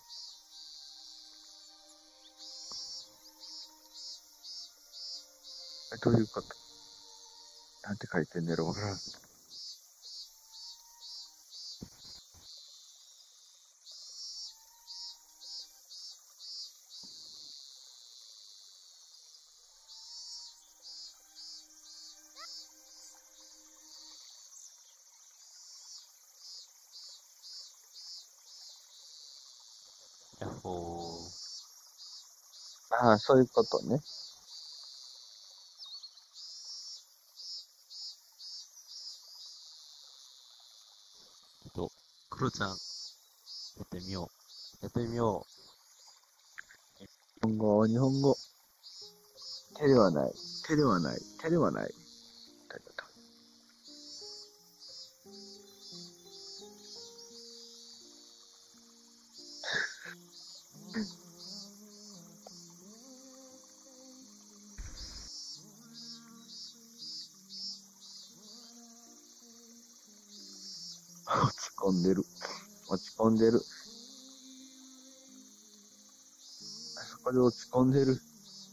え、どういうことなんて書いてんねやろわからん。 ほああ、そういうことね。 えっと、クロちゃん、やってみよう。やってみよ日本語、日本語。手ではない。手ではない。手ではない。だけど落ち込んでる。落ち込んでる。あそこで落ち込んでる。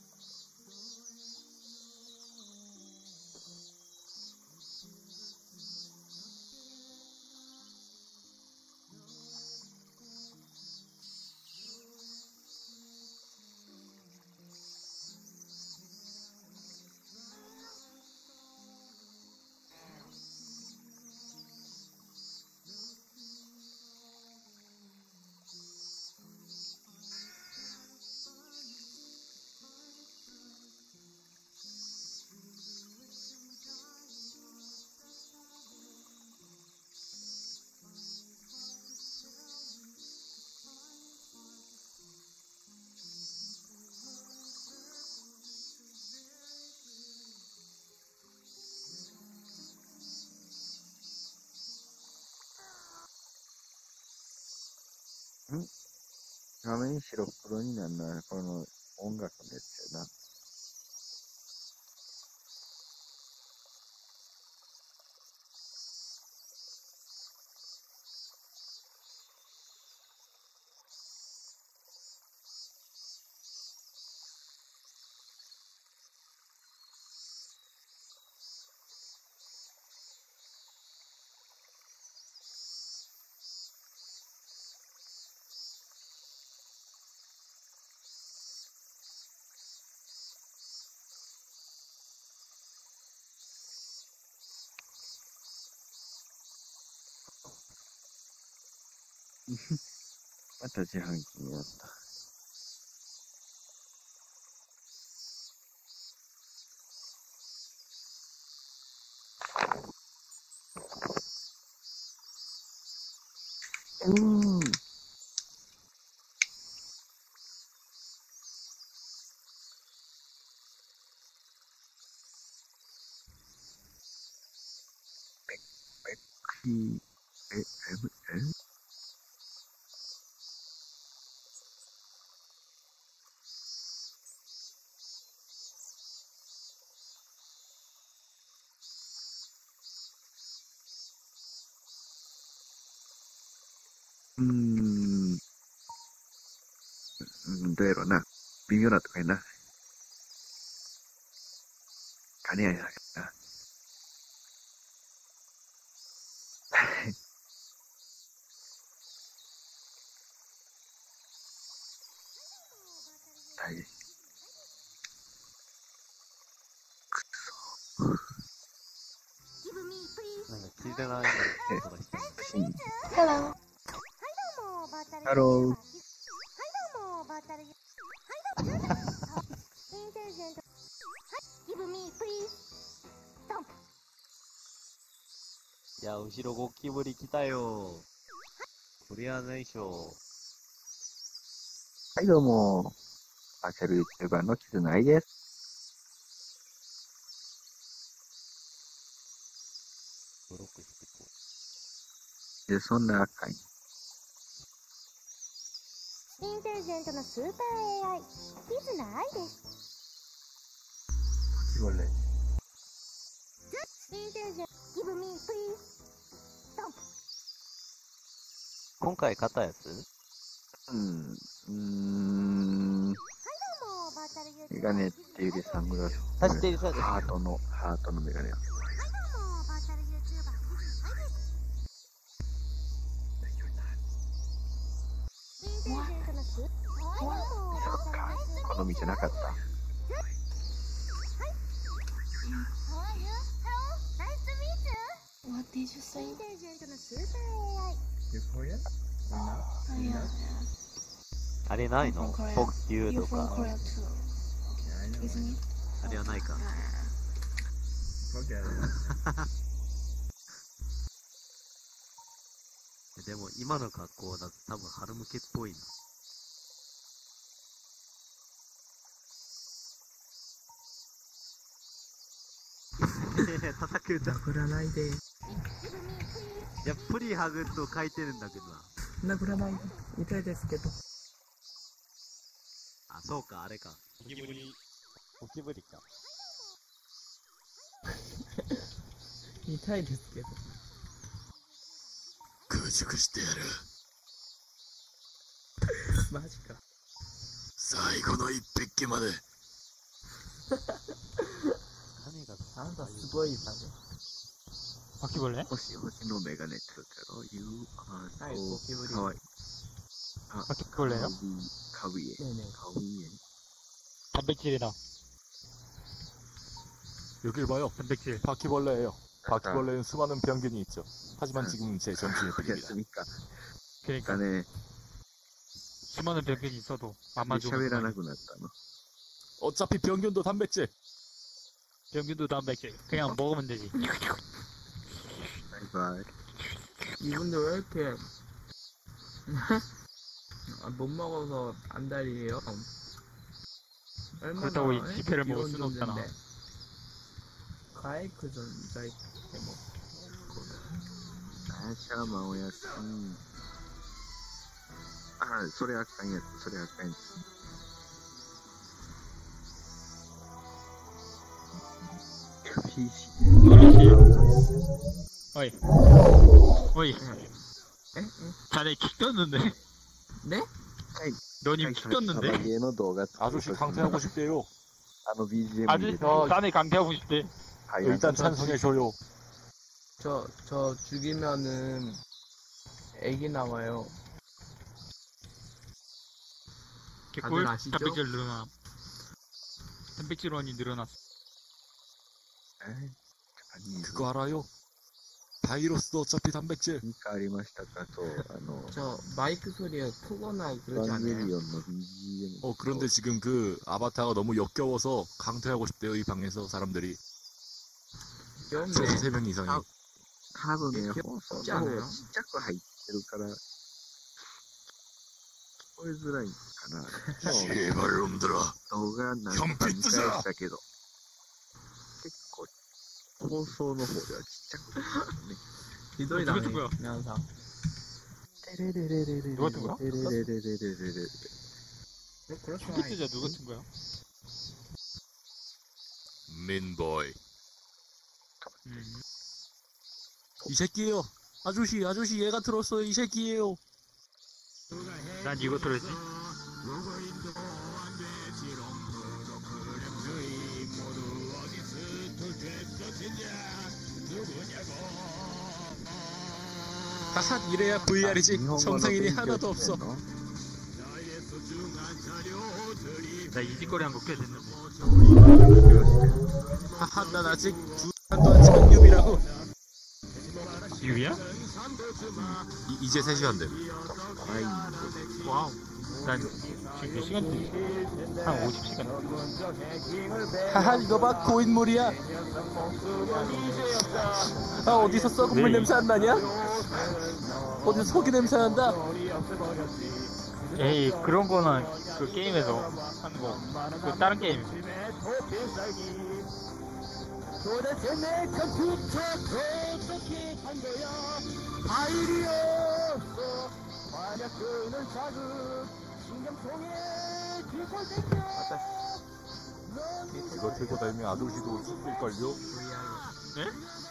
ん画面白黒になるのはこの音楽のやつやな。また自販機になった。うーん。べ、べっくり、え、え、えうーん。うん、どうやろうな。微妙なとこやな。金やな。大変。くそ。 う。なんか聞いてない音がしてる。 Hello. ハロー。 いや、後ろゴキブリ来たよ。こりゃないしょ。 はい、どうも。バーチャル YouTuber のキズナイです。 ブロックしてこで、そんな赤い。 インテリジェントなスーパー エーアイ、キズナアイです。 バチバレ。 インテリジェント、give me please. 今回買ったやつうん。うーん。メガネっていうよりサングラス。 走ってるそうです。 ハートの、ハートのメガネ。そっか。好みじゃなかった。 What did you say? Intelligent なスーパー エーアイ。 You for it? Oh, yeah, yeah. あれないの From Korea. フォッキュー You're と from か。 Korea too, isn't it? あれはないか。でも今の格好だと多分春向けっぽいな。叩くんだ。 殴らないで。 いや、プリハグと書いてるんだけどな。 殴らないで。痛いですけど。 あ、そうか、あれか。ゴキブリ、ゴキブリか。 痛いですけど。 駆逐してやる。 マジか。 最後の一匹まで。 何があんたすごいだね。 バキブレ星、星のメガネって言ったろ ?You are はい、ゴキブ so リ。 かわいい。あ、 バキブレよ。 かわいい。 ねえねえ。 かわいい。 단백질이다. 여길 봐요. 단백질. 바퀴벌레예요. 바퀴벌레는 수많은 병균이 있죠. 하지만 지금 제 정신이 풀립니다. 그렇습니까? 그러니까 네. 수많은 병균이 있어도 안 맞으면 喋らなくなったの 어차피 병균도 단백질. 병균도 단백질. 그냥 먹으면 되지. 바이바이. 이분들 왜 이렇게 아, 못 먹어서 안달이에요? 얼마나 그렇다고 이 지폐를 먹을 이런 순 없잖아. 존재인데. 가이크 존재 뭐. あシャーマンおやすみ。あ、それあかんやつ、それあかんやつ。ピーシー。 어이. 어이. 에? 자네 킥 떴는데? 네? 너님 킥 떴는데? 芸の動画 아저씨 강퇴하고 싶대요. あの 비지엠 아저씨 자네 강퇴하고 싶대. 일단 찬성해줘요. 저, 저 죽이면은 애기 나와요. 개꿀? 다들 아시죠? 단백질 늘어나. 단백질원이 늘어났어. 그거 알아요? 바이러스도 어차피 단백질. 何かありましたかと、あの、 저 마이크 소리가 크거나 エ 그러지 ヴァンゲ 않아요? リオンの 비지엠。 어 그런데 지금 그 아바타가 너무 역겨워서 강퇴하고 싶대요. 이 방에서 사람들이. 귀엽네. 최소 세 명 이상이. 多分ね、 え放送ちっちゃいのよの方がちっちゃく入ってるから、聞こえづらいんかな。 제발 놈들아. 動画何回か見返したけど、結構、放送の方ではちっちゃくなってるね。 기도리다네 누가 면상. テレレレレレレ 누가 뜬 거야? テレレレレレレレ 컴퓨터자 누가 튼 거야? 민보이. 음. 이 새끼예요. 아저씨, 아저씨 얘가 들었어요. 이 새끼예요. 난 이거 들었지? 하하, 이래야 브이알이지. 日本語の 정상인이 勉強 하나도 して 없어. んの 나 이지거리 한 거 꽤 됐는데. 하하, 난 아직 두 시간도 안 찍은 유비라고. 유비야? 이, 이제 세 시간 됨. 와우. 난 지금 몇 시간 됐지? 한 오십 시간. 하하, 이거 봐. 고인물이야. 아, 어디서 썩은 물 네. 냄새 안 나냐? 어디서 소기 냄새 난다. 에이, 그런 거는 그 게임에서 하는 거. 그 다른 게임. 도대체 내 컴퓨터 어떻게 한 거야? 파일이 없어. 만약 끄는 자극 신경통에 쥐고 생겨. 이거 들고 다니면 아저씨도 죽을걸요? 네?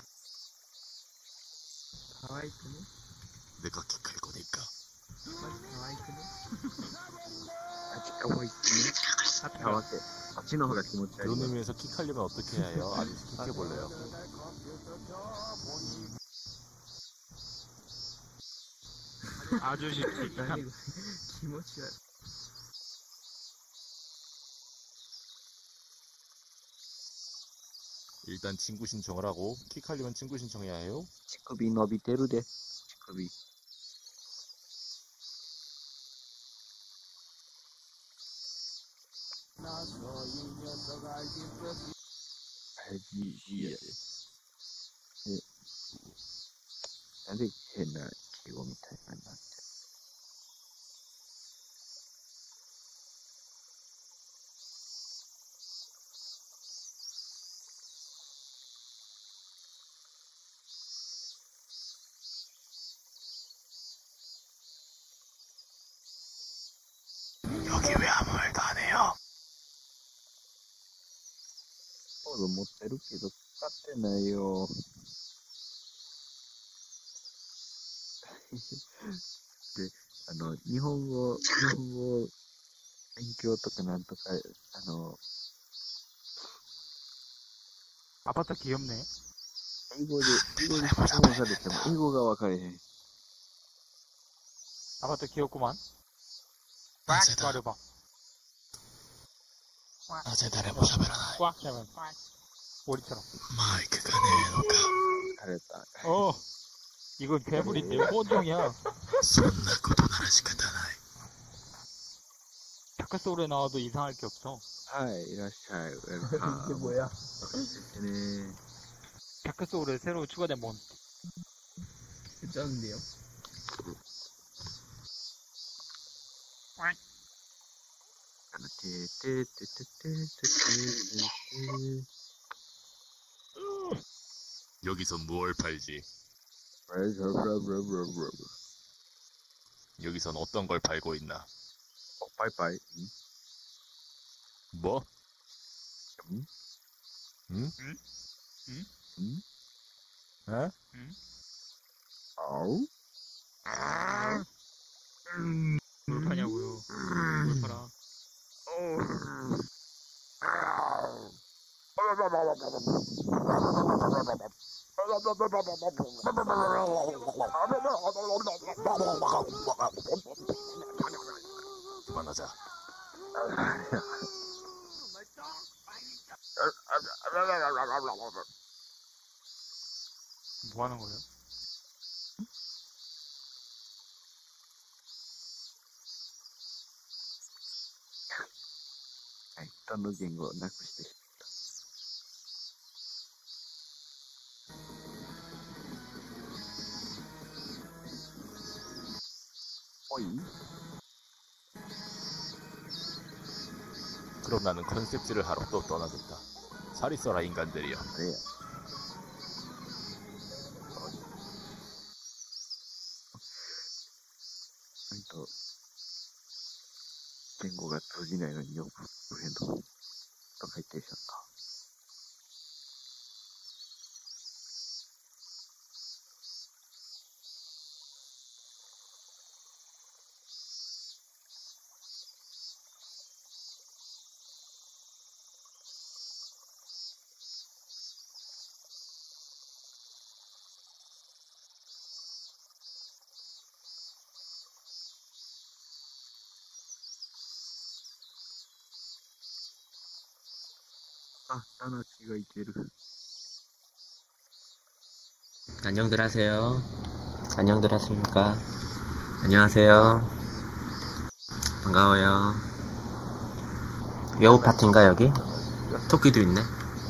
가와이크네? 내가 킥할 거니까. 가와이크네? あっちかわいいね。あわけ。あっちの方が気持ち悪い 그런 。 의미에서 킥하려면 어떻게 해야 해요? 아저씨 킥해볼래요? 아저씨 아니, 기모치야. 일단 친구 신청을 하고 킥하려면 친구 신청해야 해요? 乳首伸びてるで。乳首。 나서 이 녀석 알긴 뻔히 알지, 이야. 예. なんで変な敬語みたいなのになって。 여기 왜 아무 말도 안 해요? コード持ってるけど使ってないよ。で、あの、日本語、日本語勉強とかなんとか、あの、 아바타 귀엽네. 英語で、英語で質問されても英語が分かれへん。 아바타 귀엽구만. 꽉 말해봐. 낮에誰も喋らない。 꽉 잡아. 우리처럼. マイクがねえのか。 잘했다. 어. 이건 괴물인데 혼종이야. そんなことなら仕方ない。 다크소울에 나와도 이상할 게 없어. はい、いらっしゃい。ウェルカム。 이게 뭐야? ね。 다크소울에 새로 추가된 몬. 괜찮은데요? 여기서 무얼 팔지? 여기선 어떤 걸 팔고 있나? 어, 빠이빠이. 응? 뭐? 응? 응? 응? 응? 응? 어? 응? 아우? 아, 음, 뭘 파냐고요? 뭘 팔아? 그만하자. 뭐 하는 거예요? 아, 人の言語をなくしてしまった。おい? 그럼 나는 컨셉질을 하러 또 떠나겠다. 잘 있어라 인간들이여. 그래요. 또, 言語が通じないのによくフレンドとか言ってしまった。아, 따나치가 이제를. 안녕들 하세요. 안녕들 하십니까? 안녕하세요. 반가워요. 여우 파티인가 여기? 토끼도 있네.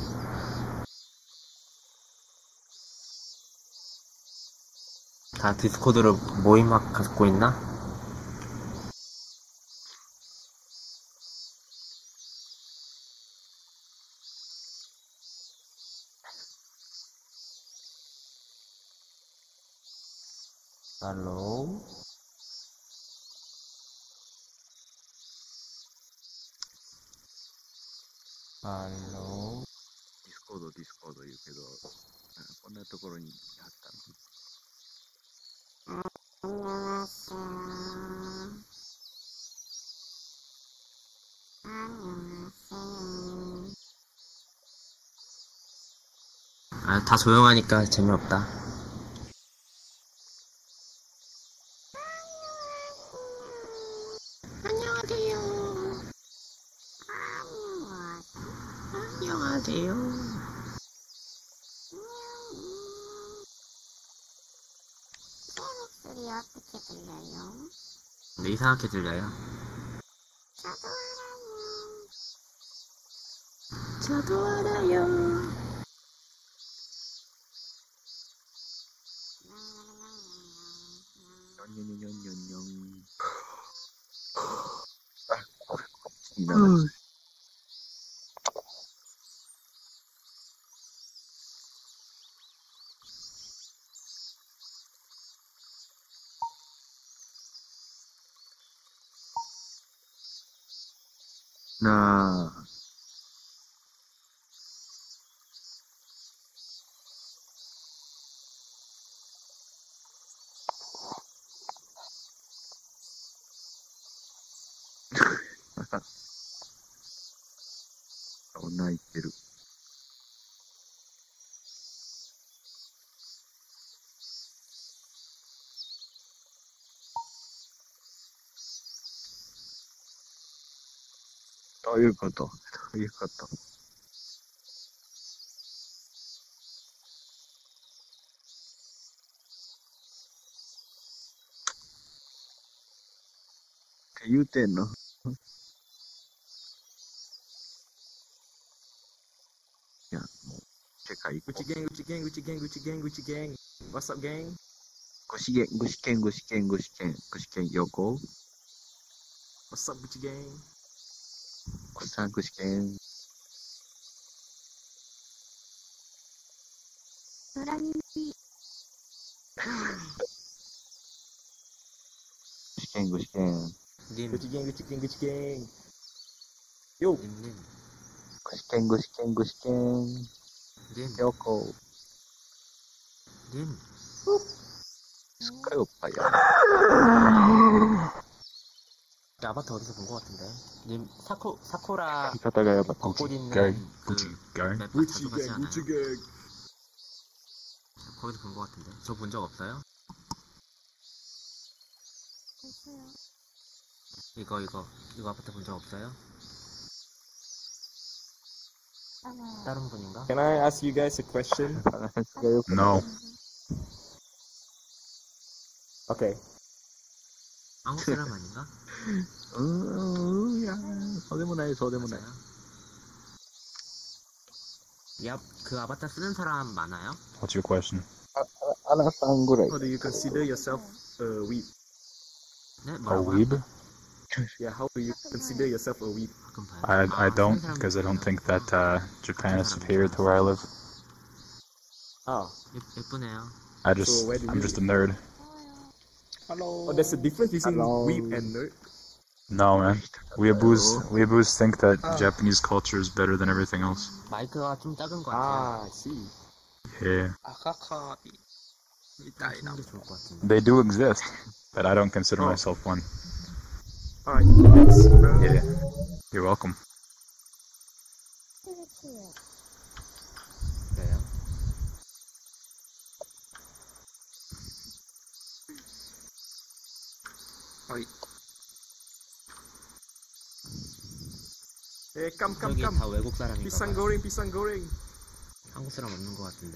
다 디스코드로 모임막 갖고 있나? 할로? 할로? 디스코드, 디스코드言うけど、こんなところにあったの。 안녕하세요. 안녕하세요. 아, 다 조용하니까 재미없다. 안녕하세요. 안녕하세요. 제 목소리 어떻게 들려요? 근데 이상하게 들려요. 저도 알아요. 저도 알아요. 냥냥냥냥냥. 음. 나泣いてる。どういうことどういうことって言うてんのいや、もう、世界行こ Gucci gang, Gucci gang, Gucci gang, Gucci gang, Gucci gang. What's up, gang? う。ごしげん、ごしけん、ごしけん、ごしけん、ごしけん、横 What's up, Gucci gang? おっさん、ごしけん。 空耳。 ごしけん、ごしけん。 님, Gucci gang, Gucci gang, Gucci gang. Yo. 님, 님, ごしけん、ごしけん、ごしけん。 님, 横。 님. 스카이 오빠야. 아바타 어디서 본 것 같은데? 님, 사코, 사쿠라 이따가 야바 벚꽃 있는 gang, 그 Gucci gang. 맵 Gucci 자주 가지 gang, 않아요? Gucci gang. 거기서 본 것 같은데. 저 본 적 없어요? 없어요. 이거, 이거, 이거 아바타 본 적 없어요? 아마. 다른 분인가? Can I ask you guys a question? No. Okay. 한국 사람 아닌가? うーん、いやー、そうでもない、そうでもない。 야, 그 아바타 쓰는 사람 많아요? What's your question? あ、あ、アナさんぐらい。 How do you consider yourself a weeb? 네, A 뭐라고요? weeb? Yeah, how do you consider yourself a weeb? 가끔 봐요. I I 아, don't 쓰는 because I don't 사람도 think that uh, Japan is superior to where I live. Ah. 예, 예쁘네요. I just So where do I'm you just a live? nerd. Oh, there's a difference between Hello. weeb and nerd. No man, weeaboos weeaboos think that Japanese culture is better than everything else. 마이크가 좀 작은 것 같아요. Ah, I see. Yeah, 아카카 미타이나. 게 좋을 것 같은데. they do exist, but I don't consider myself one. Alright, thanks. Yeah, you're welcome. 그래요? 어이. Hey, come, come, 여기 come. 다 외국 사람인가 Pisang 봐요. goreng, pisang goreng. 한국 사람 없는 것 같은데.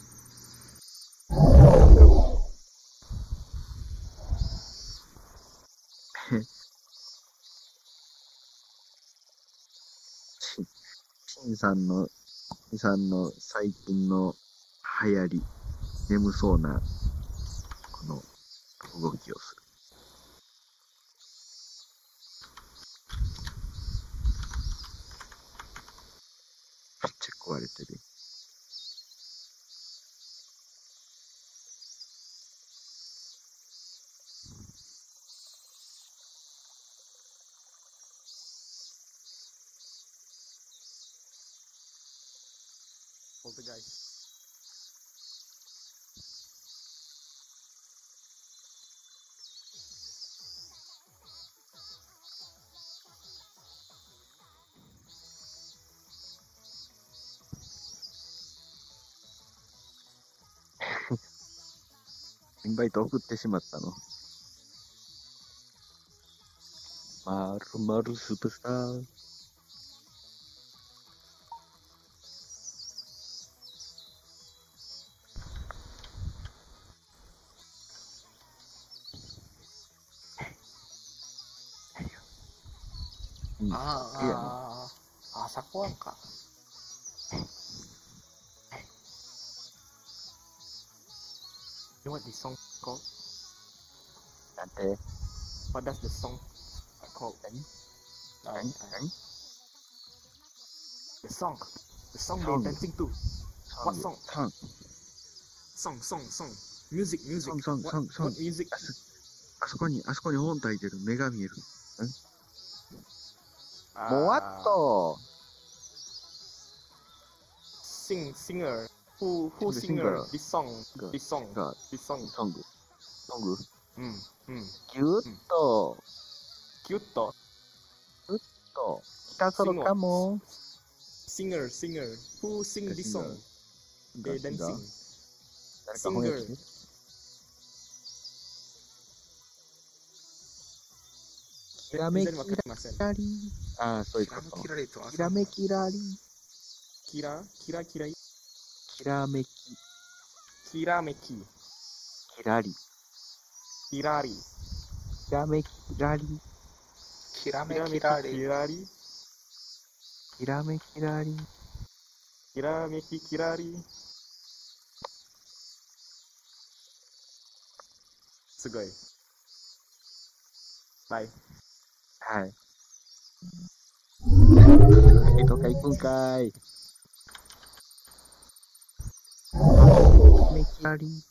신さんの、シンさんの最近の流行り、眠そうな、この動きをする。めっちゃ壊れてる。 Poltergeist. インバイト送ってしまったの。まるまるスーパースター。 ああ、あ、サコアンか。 You know what this song called? なんて What does the song called? 何 Uh, 何 uh, 何 the song. The song Song. they're dancing to. What song? ソン Song, song, song. Music, music. ソンソン What, ソンソン what music? あそあそこにあそこに本体出る目が見えるんもわっ Uh, と sing, singer. Who, who Singer, singer? singer. This song. Singer, This song. singer. This song. ソングソング Mm, mm. ぎゅっと Cute. と来たぞろかも Singer, singer. Who sing this song? They シンガー dancing. 誰か翻訳して きらめき全然わかりません。 らりああそういうことキラリとはきらめきらりキラ、キラキラ、 きらめきキラメキ、 きらりキラリ、 きらめきらりキラメキラメキキラリ。 キラリ、 きらめきらりキラメキキラリ。すごい。バイ。 はいえどっか行くんかいめきらり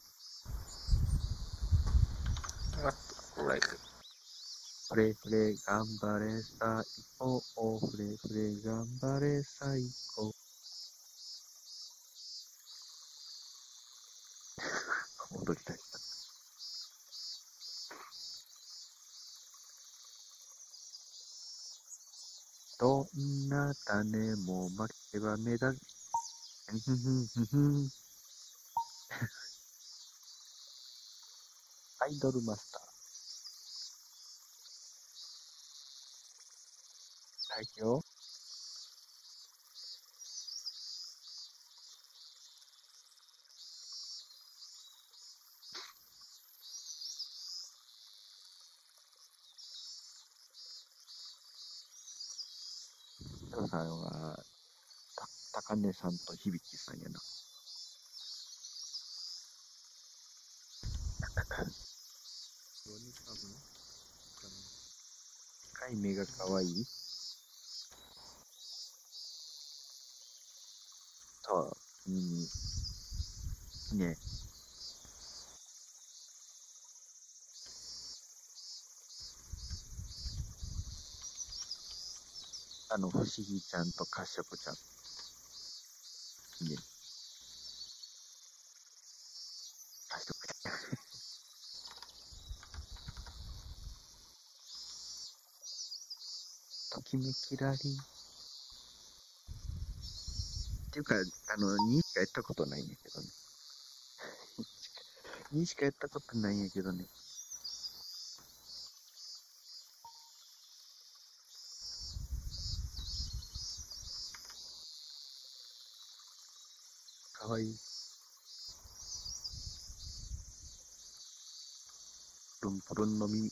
What? Like, フレフレ頑張れ最高フレフレ頑張れ最高踊りたいどんな種もまけば目立つふふふふアイドルマスター最強ヒロさんはた高根さんと響さんやな深い目が可愛いそう君にねあの不思議ちゃんとカシャポちゃんねカシャポちゃんときめきらりっていうかあのにしかやったことないんやけどねにしかやったことないんやけどねかわいいプルンプルンの耳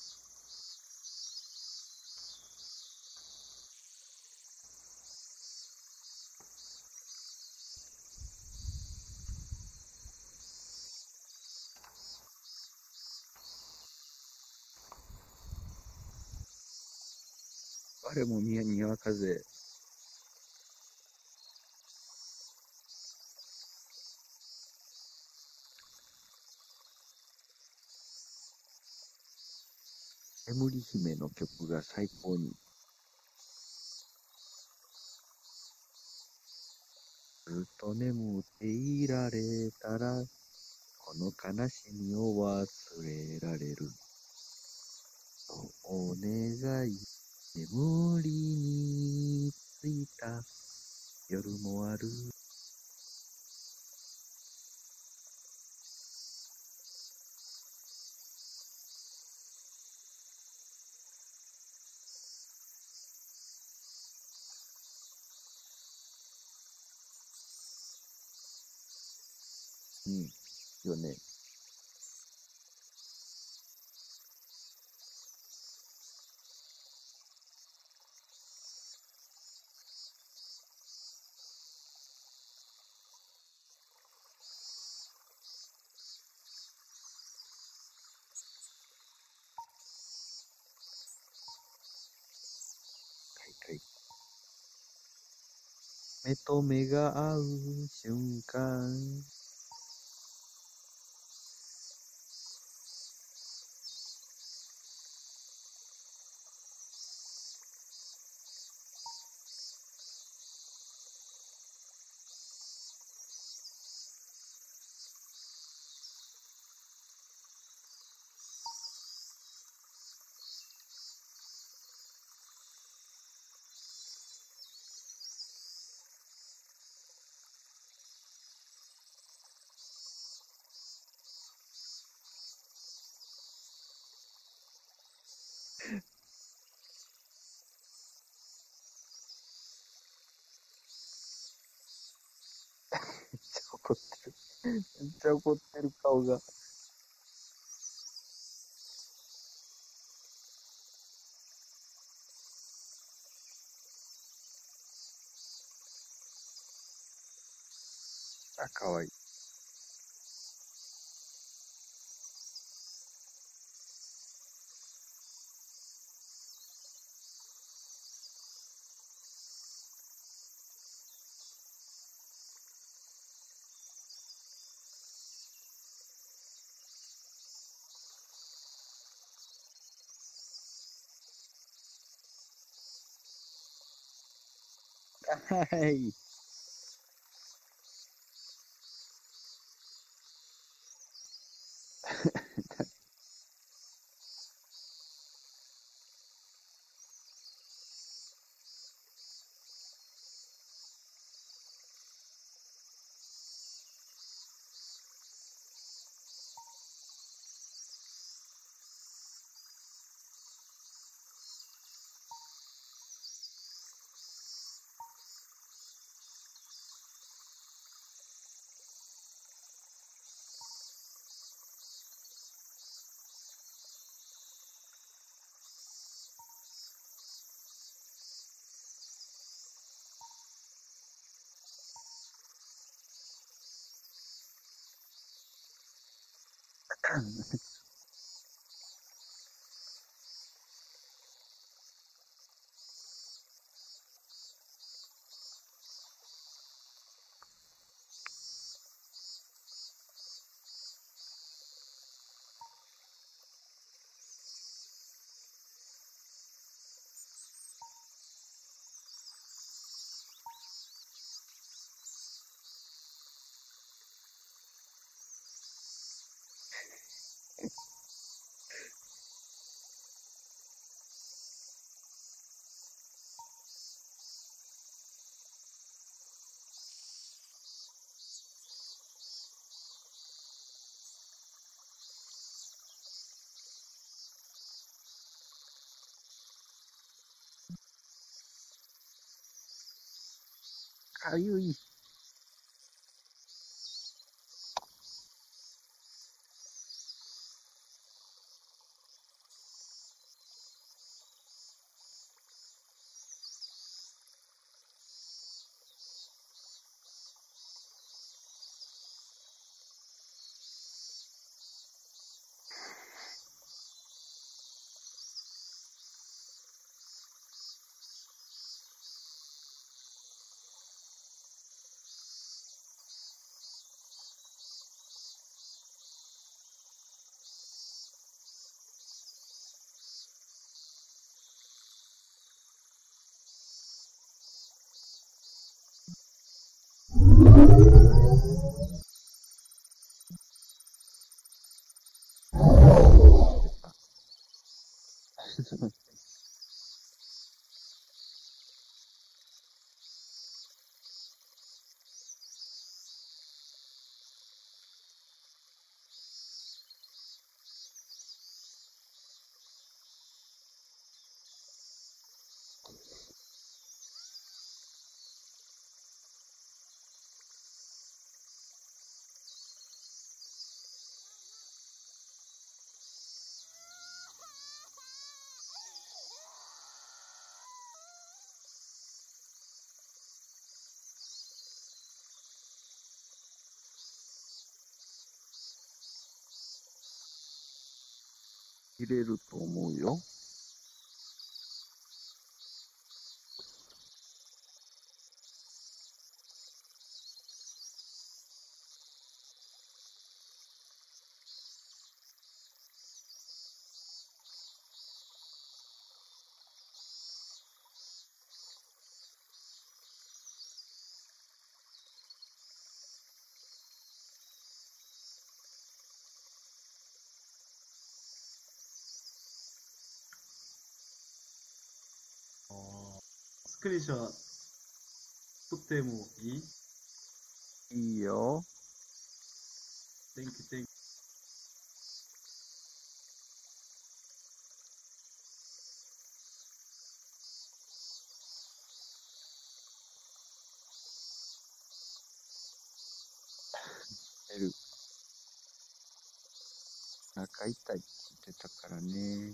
我も宮にわかぜ眠り姫の曲が最高にずっと眠っていられたらこの悲しみを忘れられるお願い眠りについた夜もあるうん、よね。 目と目が合う瞬間。めっちゃ怒ってる。めっちゃ怒ってる顔が。あ、かわいい。はい。かゆい。入れると思うよ。 スクリーンショット撮ってもいい？ いいよ。 Thank you, thank you. エル。お腹痛いって言ってたからね。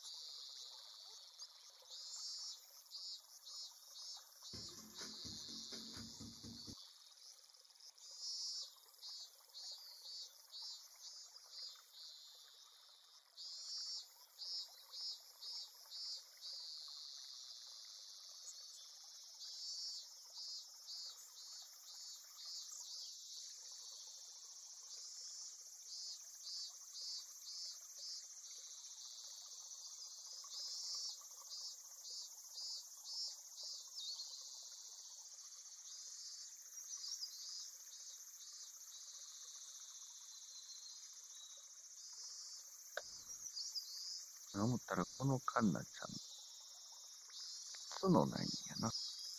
思ったらこのカンナちゃん、角ないんやな。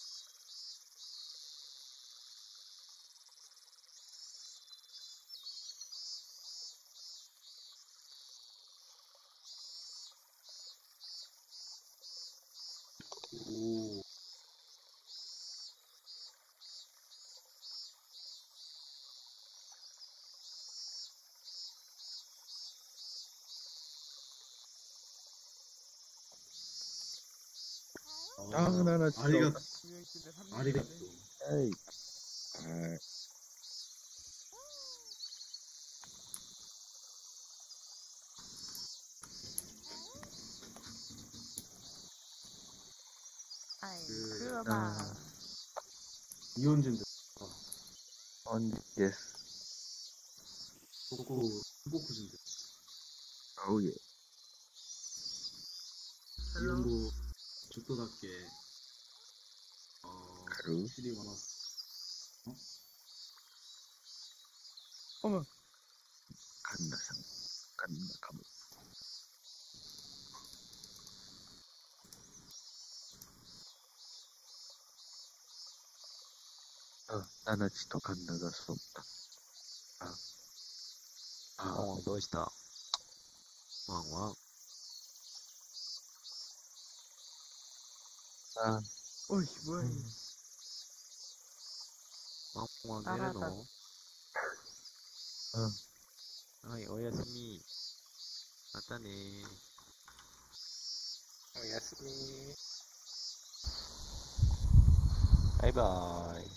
おー。 あー、ならちょっと。 ありがとう。ありがとう。 はい。はい。 그, 아, 이혼진ですか? 언제です. ここ、僕人です. Oh yeah. 日本語、ちょっとだけ、あー、 知ります。 おむ。カンナさん、カンナかも。あ、ナナチとカンナがそった。あ、あ、 おう、どうした？ワンワン。 あ、 おい、おい。 ワンワン寝るの？ うん。 はい、おやすみ。またねー。 おやすみ。 バイバーイ。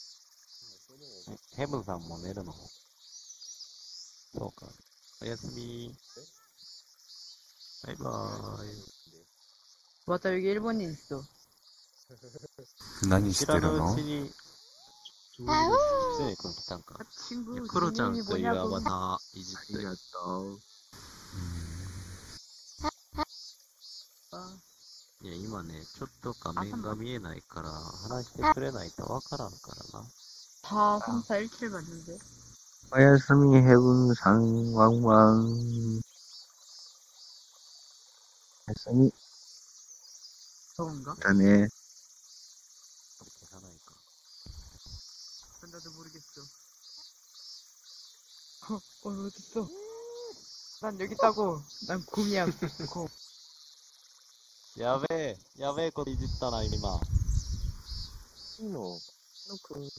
ヘブンさんも寝るの？そうか。おやすみ。バイバーイ。 맞아, 여기 일본인 있어. 何してるの？知らぬうちに、 아우! スネ君来たんか。 친구, いやクロちゃん 이름이 というア 뭐냐고. バターいじって。 ありがとう。 いや、今ね、ちょっと画面が見えないから、話してくれないとわからんからな。 사, 삼, 사, 일, 칠 맞는데? おやすみ、ヘブンさん、ワンワン。おやすみ。 저건가? だね。 消さないか。 나도 모르겠어. 어, 어, 어딨어? 난 여기 있다고. 난 곰이야, 곰. やべえ、やべえこといじったな、今。 いいの、のくん。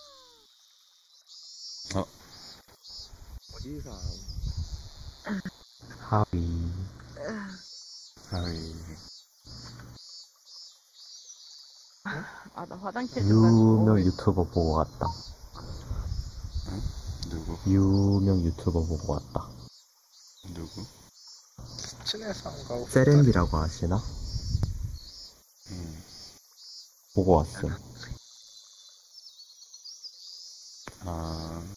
あ、 おじいさん。 ハビー。 はい。 아, 나 화장실 좀 가서. 유명 유튜버 보고 왔다. 응? 누구? 유명 유튜버 보고 왔다. 누구? 세렌비라고 아시나? 응. 보고 왔음. 아.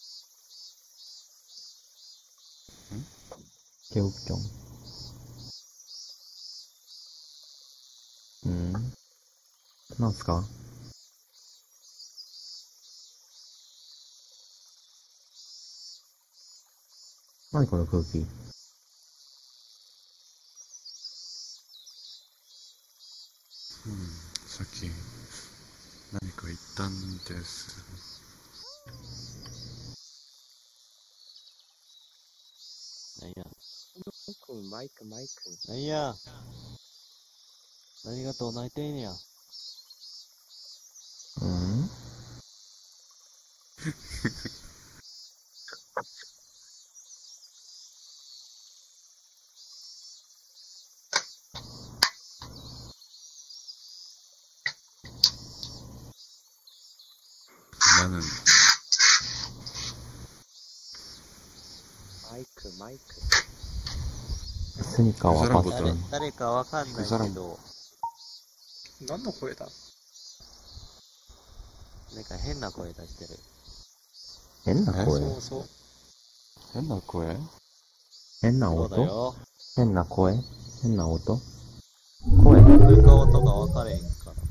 응? 개웃경. 음. なんすか?何この空気? うん、さっき何か言ったんです。 なんや。 マイク、マイク。 なんや。何がどう泣いてんや。 うん 나는 マイク、マイク。 했으니까 와봤어. 誰、誰かわかんないけど、 何の声だ？ なんか変な声出してる。 変な声そうそう。 変な声変なそうだ音よ。 変な声変な音声が音が分かれへんから。